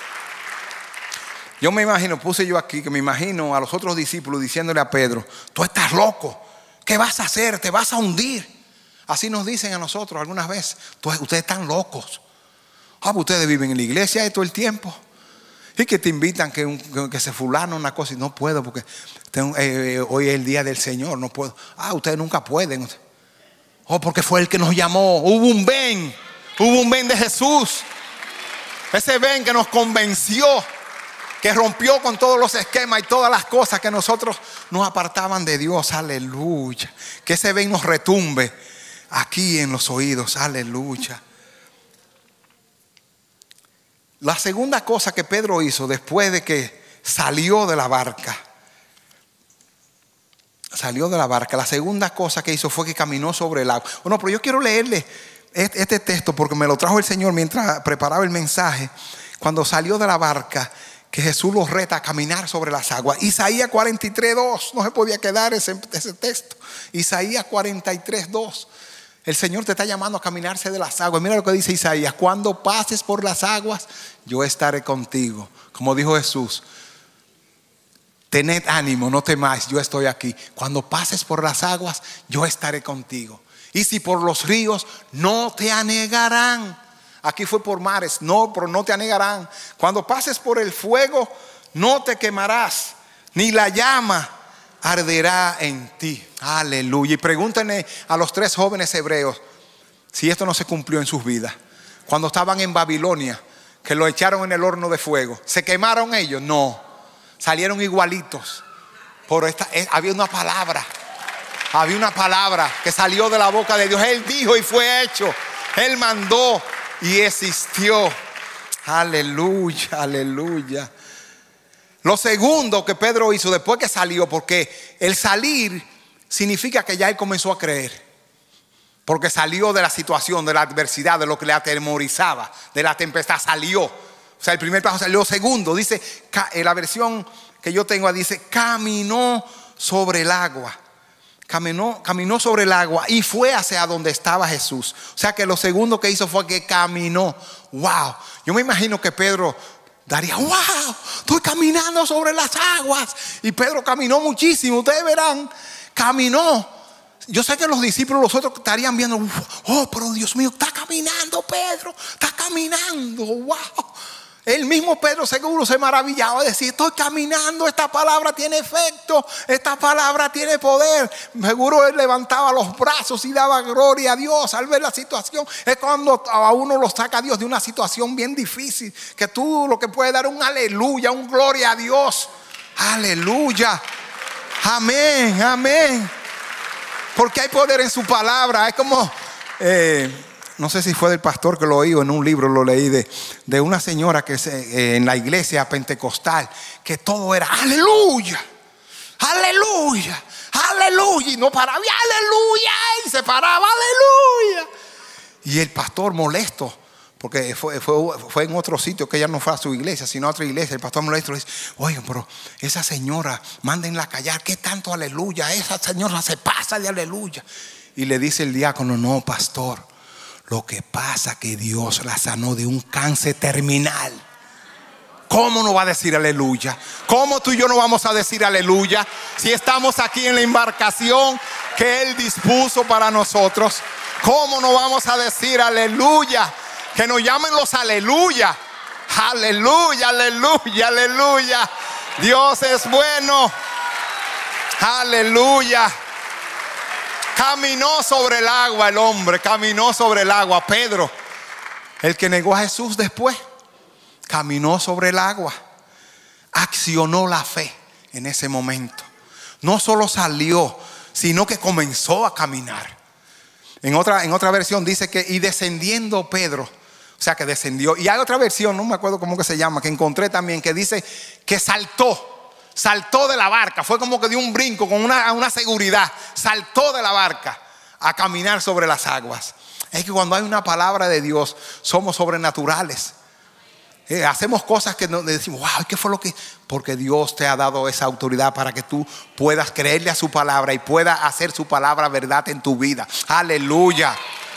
Yo me imagino, puse yo aquí, que me imagino a los otros discípulos diciéndole a Pedro: tú estás loco, ¿qué vas a hacer? Te vas a hundir. Así nos dicen a nosotros algunas veces: ustedes están locos. Ustedes viven en la iglesia todo el tiempo. Y que te invitan que se fulano una cosa y no puedo porque hoy es el día del Señor, no puedo. Ustedes nunca pueden. Porque fue el que nos llamó. Hubo un ven de Jesús. Ese ven que nos convenció, que rompió con todos los esquemas y todas las cosas que nosotros nos apartaban de Dios. Aleluya. Que ese ven nos retumbe aquí en los oídos. Aleluya. La segunda cosa que Pedro hizo después de que salió de la barca, la segunda cosa que hizo fue que caminó sobre el agua. Bueno, pero yo quiero leerle este texto porque me lo trajo el Señor mientras preparaba el mensaje. Cuando salió de la barca, que Jesús los reta a caminar sobre las aguas. Isaías 43:2, no se podía quedar ese texto. Isaías 43:2. El Señor te está llamando a caminarse de las aguas. Mira lo que dice Isaías: cuando pases por las aguas, yo estaré contigo. Como dijo Jesús, tened ánimo, no temáis, yo estoy aquí. Cuando pases por las aguas, yo estaré contigo. Y si por los ríos, no te anegarán. Aquí fue por mares, no, pero no te anegarán. Cuando pases por el fuego, no te quemarás, ni la llama arderá en ti. Aleluya. Y pregúntenle a los 3 jóvenes hebreos si esto no se cumplió en sus vidas. Cuando estaban en Babilonia, que lo echaron en el horno de fuego, ¿se quemaron ellos? No, salieron igualitos. Había una palabra que salió de la boca de Dios. Él dijo y fue hecho. Él mandó y existió. Aleluya, aleluya. Lo segundo que Pedro hizo después que salió, porque el salir significa que ya él comenzó a creer, porque salió de la situación, de la adversidad, de lo que le atemorizaba, de la tempestad, salió. O sea, el primer paso salió. Segundo, dice, en la versión que yo tengo dice, caminó sobre el agua. Caminó sobre el agua y fue hacia donde estaba Jesús. O sea que lo segundo que hizo fue que caminó. Wow, yo me imagino que Pedro daría, wow, estoy caminando sobre las aguas. Y Pedro caminó muchísimo, ustedes verán, caminó. Yo sé que los discípulos, los otros estarían viendo, oh, pero Dios mío, está caminando Pedro, está caminando, wow. El mismo Pedro seguro se maravillaba de decir, estoy caminando, esta palabra tiene efecto, esta palabra tiene poder. Seguro él levantaba los brazos y daba gloria a Dios al ver la situación. Es cuando a uno lo saca Dios de una situación bien difícil, que tú lo que puedes dar un aleluya, un gloria a Dios. Aleluya, amén, amén. Porque hay poder en su palabra. Es como... no sé si fue del pastor que lo oí o en un libro lo leí de una señora que en la iglesia pentecostal, que todo era aleluya, aleluya, aleluya, y no paraba, y aleluya, y se paraba, aleluya. Y el pastor molesto, porque fue en otro sitio, que ella no fue a su iglesia, sino a otra iglesia. El pastor molesto le dice, oye, pero esa señora, mándenla a callar, ¿qué tanto aleluya? Esa señora se pasa de aleluya. Y le dice el diácono, no, pastor, lo que pasa es que Dios la sanó de un cáncer terminal. ¿Cómo no va a decir aleluya? ¿Cómo tú y yo no vamos a decir aleluya si estamos aquí en la embarcación que Él dispuso para nosotros? ¿Cómo no vamos a decir aleluya? Que nos llamen los aleluya. Aleluya, aleluya, aleluya. Dios es bueno. Aleluya. Caminó sobre el agua el hombre, caminó sobre el agua. Pedro, el que negó a Jesús después, caminó sobre el agua. Accionó la fe en ese momento. No solo salió, sino que comenzó a caminar. En otra versión dice que y descendiendo Pedro, o sea que descendió. Y hay otra versión, no me acuerdo cómo que se llama, que encontré también, que dice que saltó de la barca. Fue como que dio un brinco con una seguridad. Saltó de la barca a caminar sobre las aguas. Es que cuando hay una palabra de Dios, somos sobrenaturales. Hacemos cosas que nos decimos, wow, ¿qué fue lo que? Porque Dios te ha dado esa autoridad para que tú puedas creerle a su palabra y puedas hacer su palabra verdad en tu vida. Aleluya.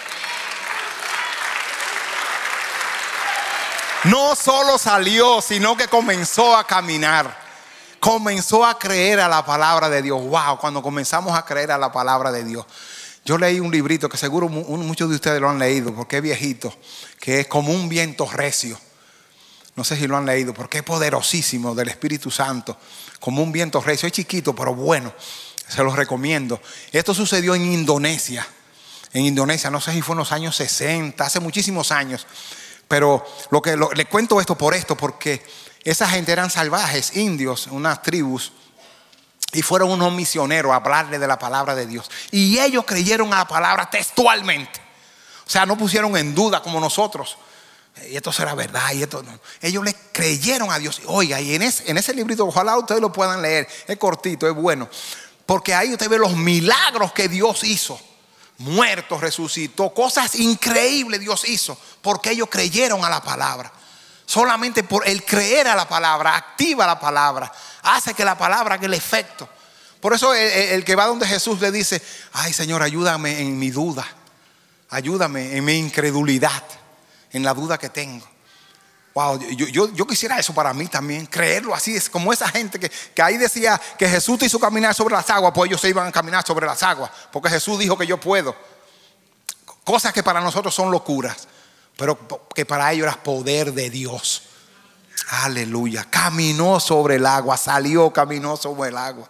No solo salió, sino que comenzó a caminar. Comenzó a creer a la palabra de Dios. Wow, cuando comenzamos a creer a la palabra de Dios. Yo leí un librito que seguro muchos de ustedes lo han leído, porque es viejito, que es Como un viento recio. No sé si lo han leído, porque es poderosísimo, del Espíritu Santo. Como un viento recio. Es chiquito, pero bueno, se los recomiendo. Esto sucedió en Indonesia. En Indonesia, no sé si fue en los años 60, hace muchísimos años. Pero le cuento esto, porque esa gente eran salvajes, indios, unas tribus, y fueron unos misioneros a hablarle de la palabra de Dios. Y ellos creyeron a la palabra textualmente. O sea, no pusieron en duda como nosotros. y esto será verdad, y esto no. Ellos le creyeron a Dios. Oiga, y en ese librito, ojalá ustedes lo puedan leer, es cortito, es bueno, porque ahí usted ve los milagros que Dios hizo. Muertos resucitó, cosas increíbles Dios hizo, porque ellos creyeron a la palabra. Solamente por el creer a la palabra, activa la palabra, hace que la palabra haga el efecto. Por eso el que va donde Jesús le dice: ay, Señor, ayúdame en mi duda, ayúdame en mi incredulidad, en la duda que tengo. Wow, yo quisiera eso para mí también, creerlo así. Es como esa gente que ahí decía que Jesús te hizo caminar sobre las aguas, pues ellos se iban a caminar sobre las aguas, porque Jesús dijo que yo puedo. Cosas que para nosotros son locuras, pero que para ellos era poder de Dios. Aleluya. Caminó sobre el agua, salió, caminó sobre el agua.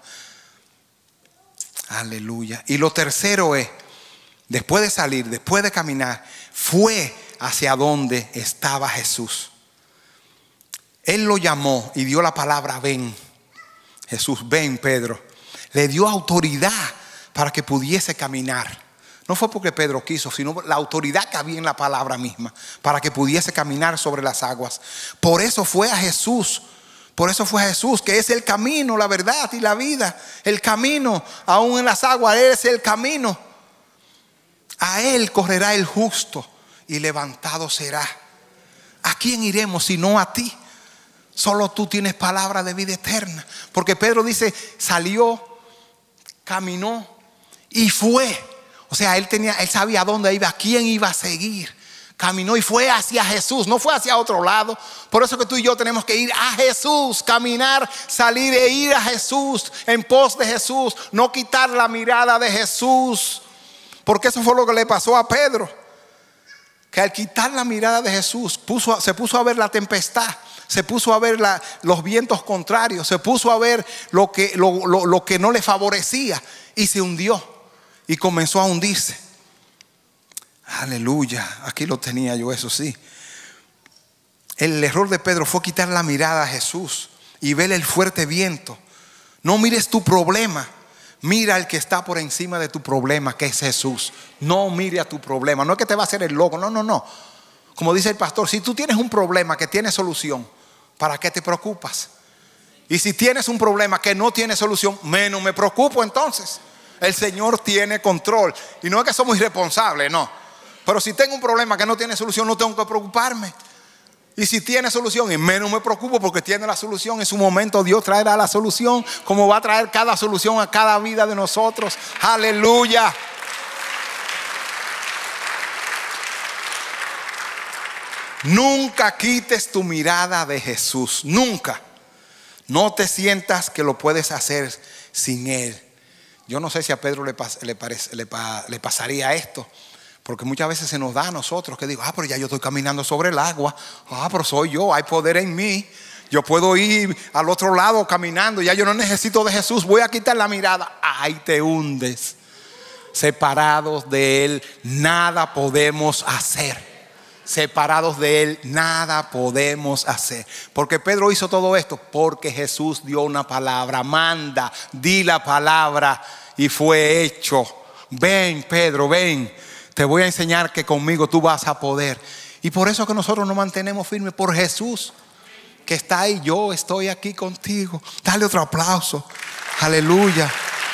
Aleluya. Y lo tercero es, después de salir, después de caminar, fue hacia donde estaba Jesús. Él lo llamó y dio la palabra: ven. Jesús, ven, Pedro. Le dio autoridad para que pudiese caminar. No fue porque Pedro quiso, sino la autoridad que había en la palabra misma, para que pudiese caminar sobre las aguas. Por eso fue a Jesús. Por eso fue a Jesús, que es el camino, la verdad y la vida. El camino, aún en las aguas, Él es el camino. A Él correrá el justo y levantado será. ¿A quién iremos sino a ti? Solo tú tienes palabra de vida eterna. Porque Pedro dice, salió, caminó y fue. O sea, él sabía a dónde iba, a quién iba a seguir. Caminó y fue hacia Jesús, no fue hacia otro lado. Por eso que tú y yo tenemos que ir a Jesús, caminar, salir e ir a Jesús, en pos de Jesús. No quitar la mirada de Jesús, porque eso fue lo que le pasó a Pedro. Que al quitar la mirada de Jesús se puso a ver la tempestad, se puso a ver los vientos contrarios, se puso a ver lo que no le favorecía, y se hundió y comenzó a hundirse. Aleluya, aquí lo tenía yo, eso sí. El error de Pedro fue quitar la mirada a Jesús y ver el fuerte viento. No mires tu problema, mira al que está por encima de tu problema, que es Jesús. No mire a tu problema, no es que te va a hacer el loco, no. Como dice el pastor, si tú tienes un problema que tiene solución, ¿para qué te preocupas? Y si tienes un problema que no tiene solución, menos me preocupo entonces. El Señor tiene control. Y no es que somos irresponsables, no. Pero si tengo un problema que no tiene solución, no tengo que preocuparme. Y si tiene solución, y menos me preocupo, porque tiene la solución. En su momento Dios traerá la solución, como va a traer cada solución a cada vida de nosotros. Aleluya. Nunca quites tu mirada de Jesús, nunca. No te sientas que lo puedes hacer sin Él. Yo no sé si a Pedro le pasaría esto, porque muchas veces se nos da a nosotros que digo, pero ya yo estoy caminando sobre el agua, pero soy yo, hay poder en mí, yo puedo ir al otro lado caminando, ya yo no necesito de Jesús, voy a quitar la mirada. Ahí te hundes. Separados de Él nada podemos hacer. Separados de Él nada podemos hacer. Porque Pedro hizo todo esto porque Jesús dio una palabra. Manda, di la palabra y fue hecho. Ven, Pedro, ven. Te voy a enseñar que conmigo tú vas a poder. Y por eso que nosotros nos mantenemos firmes por Jesús, que está ahí. Yo estoy aquí contigo. Dale otro aplauso. Aleluya.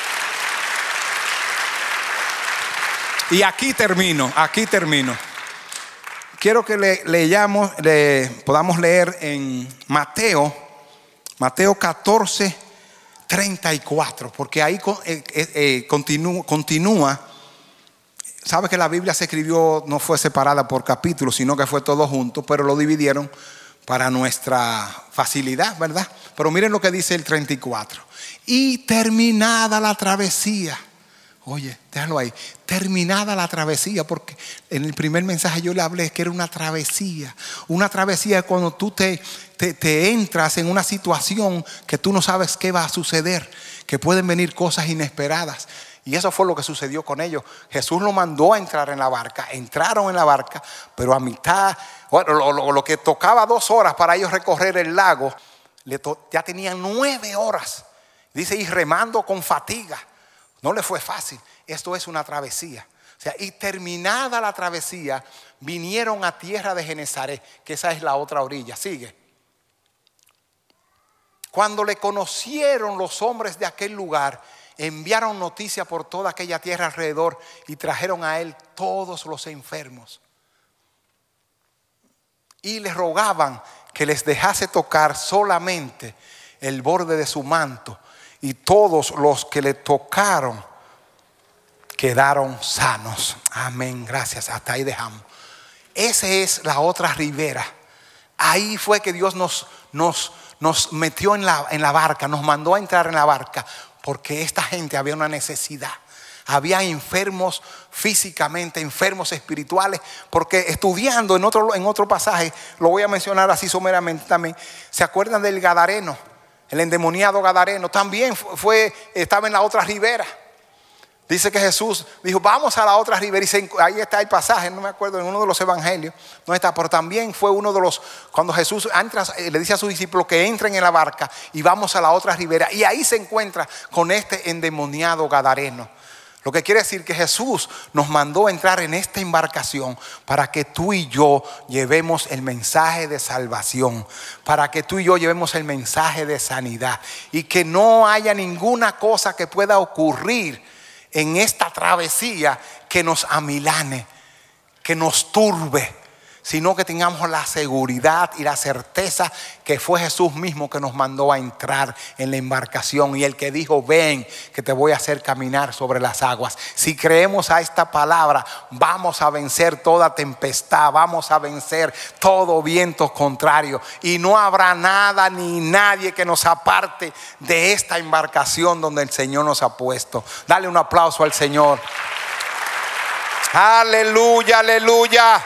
Y aquí termino. Quiero que podamos leer en Mateo 14, 34, porque ahí continúa. Sabe que la Biblia se escribió, no fue separada por capítulos, sino que fue todo junto, pero lo dividieron para nuestra facilidad, ¿verdad? Pero miren lo que dice el 34. Y terminada la travesía. Oye, déjalo ahí. Terminada la travesía, porque en el primer mensaje yo le hablé que era una travesía. Una travesía es cuando tú te entras en una situación que tú no sabes qué va a suceder, que pueden venir cosas inesperadas. Y eso fue lo que sucedió con ellos. Jesús lo mandó a entrar en la barca. Entraron en la barca, pero a mitad, lo que tocaba 2 horas para ellos recorrer el lago, ya tenían 9 horas. Dice, y remando con fatiga. No le fue fácil. Esto es una travesía. O sea, y terminada la travesía, vinieron a tierra de Genesaret, que esa es la otra orilla. Sigue. Cuando le conocieron los hombres de aquel lugar, enviaron noticia por toda aquella tierra alrededor y trajeron a él todos los enfermos. Y le rogaban que les dejase tocar solamente el borde de su manto. Y todos los que le tocaron quedaron sanos. Amén, gracias, hasta ahí dejamos. Esa es la otra ribera. Ahí fue que Dios nos metió en la barca, nos mandó a entrar en la barca, porque esta gente había una necesidad. Había enfermos físicamente, enfermos espirituales, porque estudiando en otro pasaje, lo voy a mencionar así someramente también. ¿Se acuerdan del Gadareno? El endemoniado Gadareno también estaba en la otra ribera. Dice que Jesús dijo, vamos a la otra ribera. Y ahí está el pasaje, no me acuerdo, en uno de los evangelios. No está, pero también fue uno de los, cuando Jesús entra, le dice a sus discípulos que entren en la barca y vamos a la otra ribera. Y ahí se encuentra con este endemoniado Gadareno. Lo que quiere decir que Jesús nos mandó a entrar en esta embarcación para que tú y yo llevemos el mensaje de salvación, para que tú y yo llevemos el mensaje de sanidad, y que no haya ninguna cosa que pueda ocurrir en esta travesía que nos amilane, que nos turbe, sino que tengamos la seguridad y la certeza que fue Jesús mismo que nos mandó a entrar en la embarcación, y el que dijo, ven que te voy a hacer caminar sobre las aguas. Si creemos a esta palabra, vamos a vencer toda tempestad, vamos a vencer todo viento contrario, y no habrá nada ni nadie que nos aparte de esta embarcación donde el Señor nos ha puesto. Dale un aplauso al Señor. Aleluya, aleluya.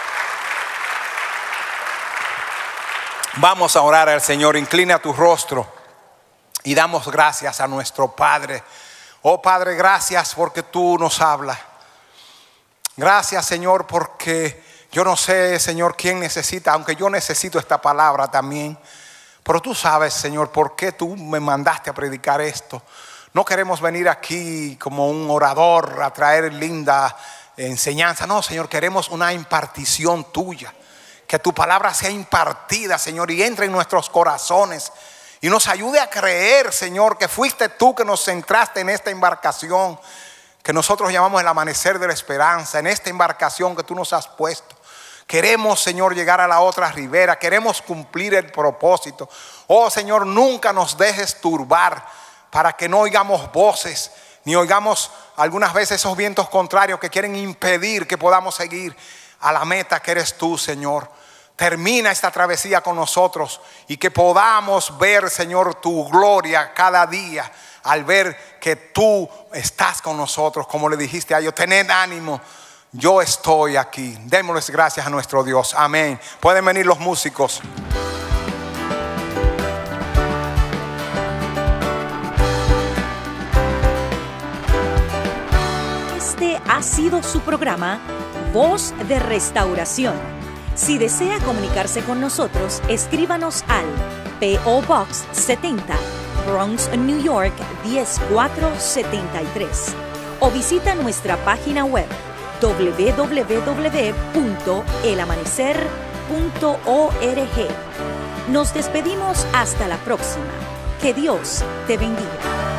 Vamos a orar al Señor. Inclina tu rostro y damos gracias a nuestro Padre. Oh Padre, gracias porque tú nos hablas. Gracias, Señor, porque yo no sé, Señor, quién necesita, aunque yo necesito esta palabra también. Pero tú sabes, Señor, por qué tú me mandaste a predicar esto. No queremos venir aquí como un orador a traer linda enseñanza. No, Señor, queremos una impartición tuya. Que tu palabra sea impartida, Señor, y entre en nuestros corazones y nos ayude a creer, Señor, que fuiste tú que nos centraste en esta embarcación que nosotros llamamos el amanecer de la esperanza, en esta embarcación que tú nos has puesto. Queremos, Señor, llegar a la otra ribera, queremos cumplir el propósito. Oh, Señor, nunca nos dejes turbar para que no oigamos voces, ni oigamos algunas veces esos vientos contrarios que quieren impedir que podamos seguir a la meta que eres tú, Señor. Termina esta travesía con nosotros y que podamos ver, Señor, tu gloria cada día al ver que tú estás con nosotros. Como le dijiste a ellos, tened ánimo, yo estoy aquí. Démosles gracias a nuestro Dios. Amén. Pueden venir los músicos. Este ha sido su programa Voz de Restauración. Si desea comunicarse con nosotros, escríbanos al P.O. Box 70, Bronx, New York 10473, o visita nuestra página web www.elamanecer.org. Nos despedimos hasta la próxima. Que Dios te bendiga.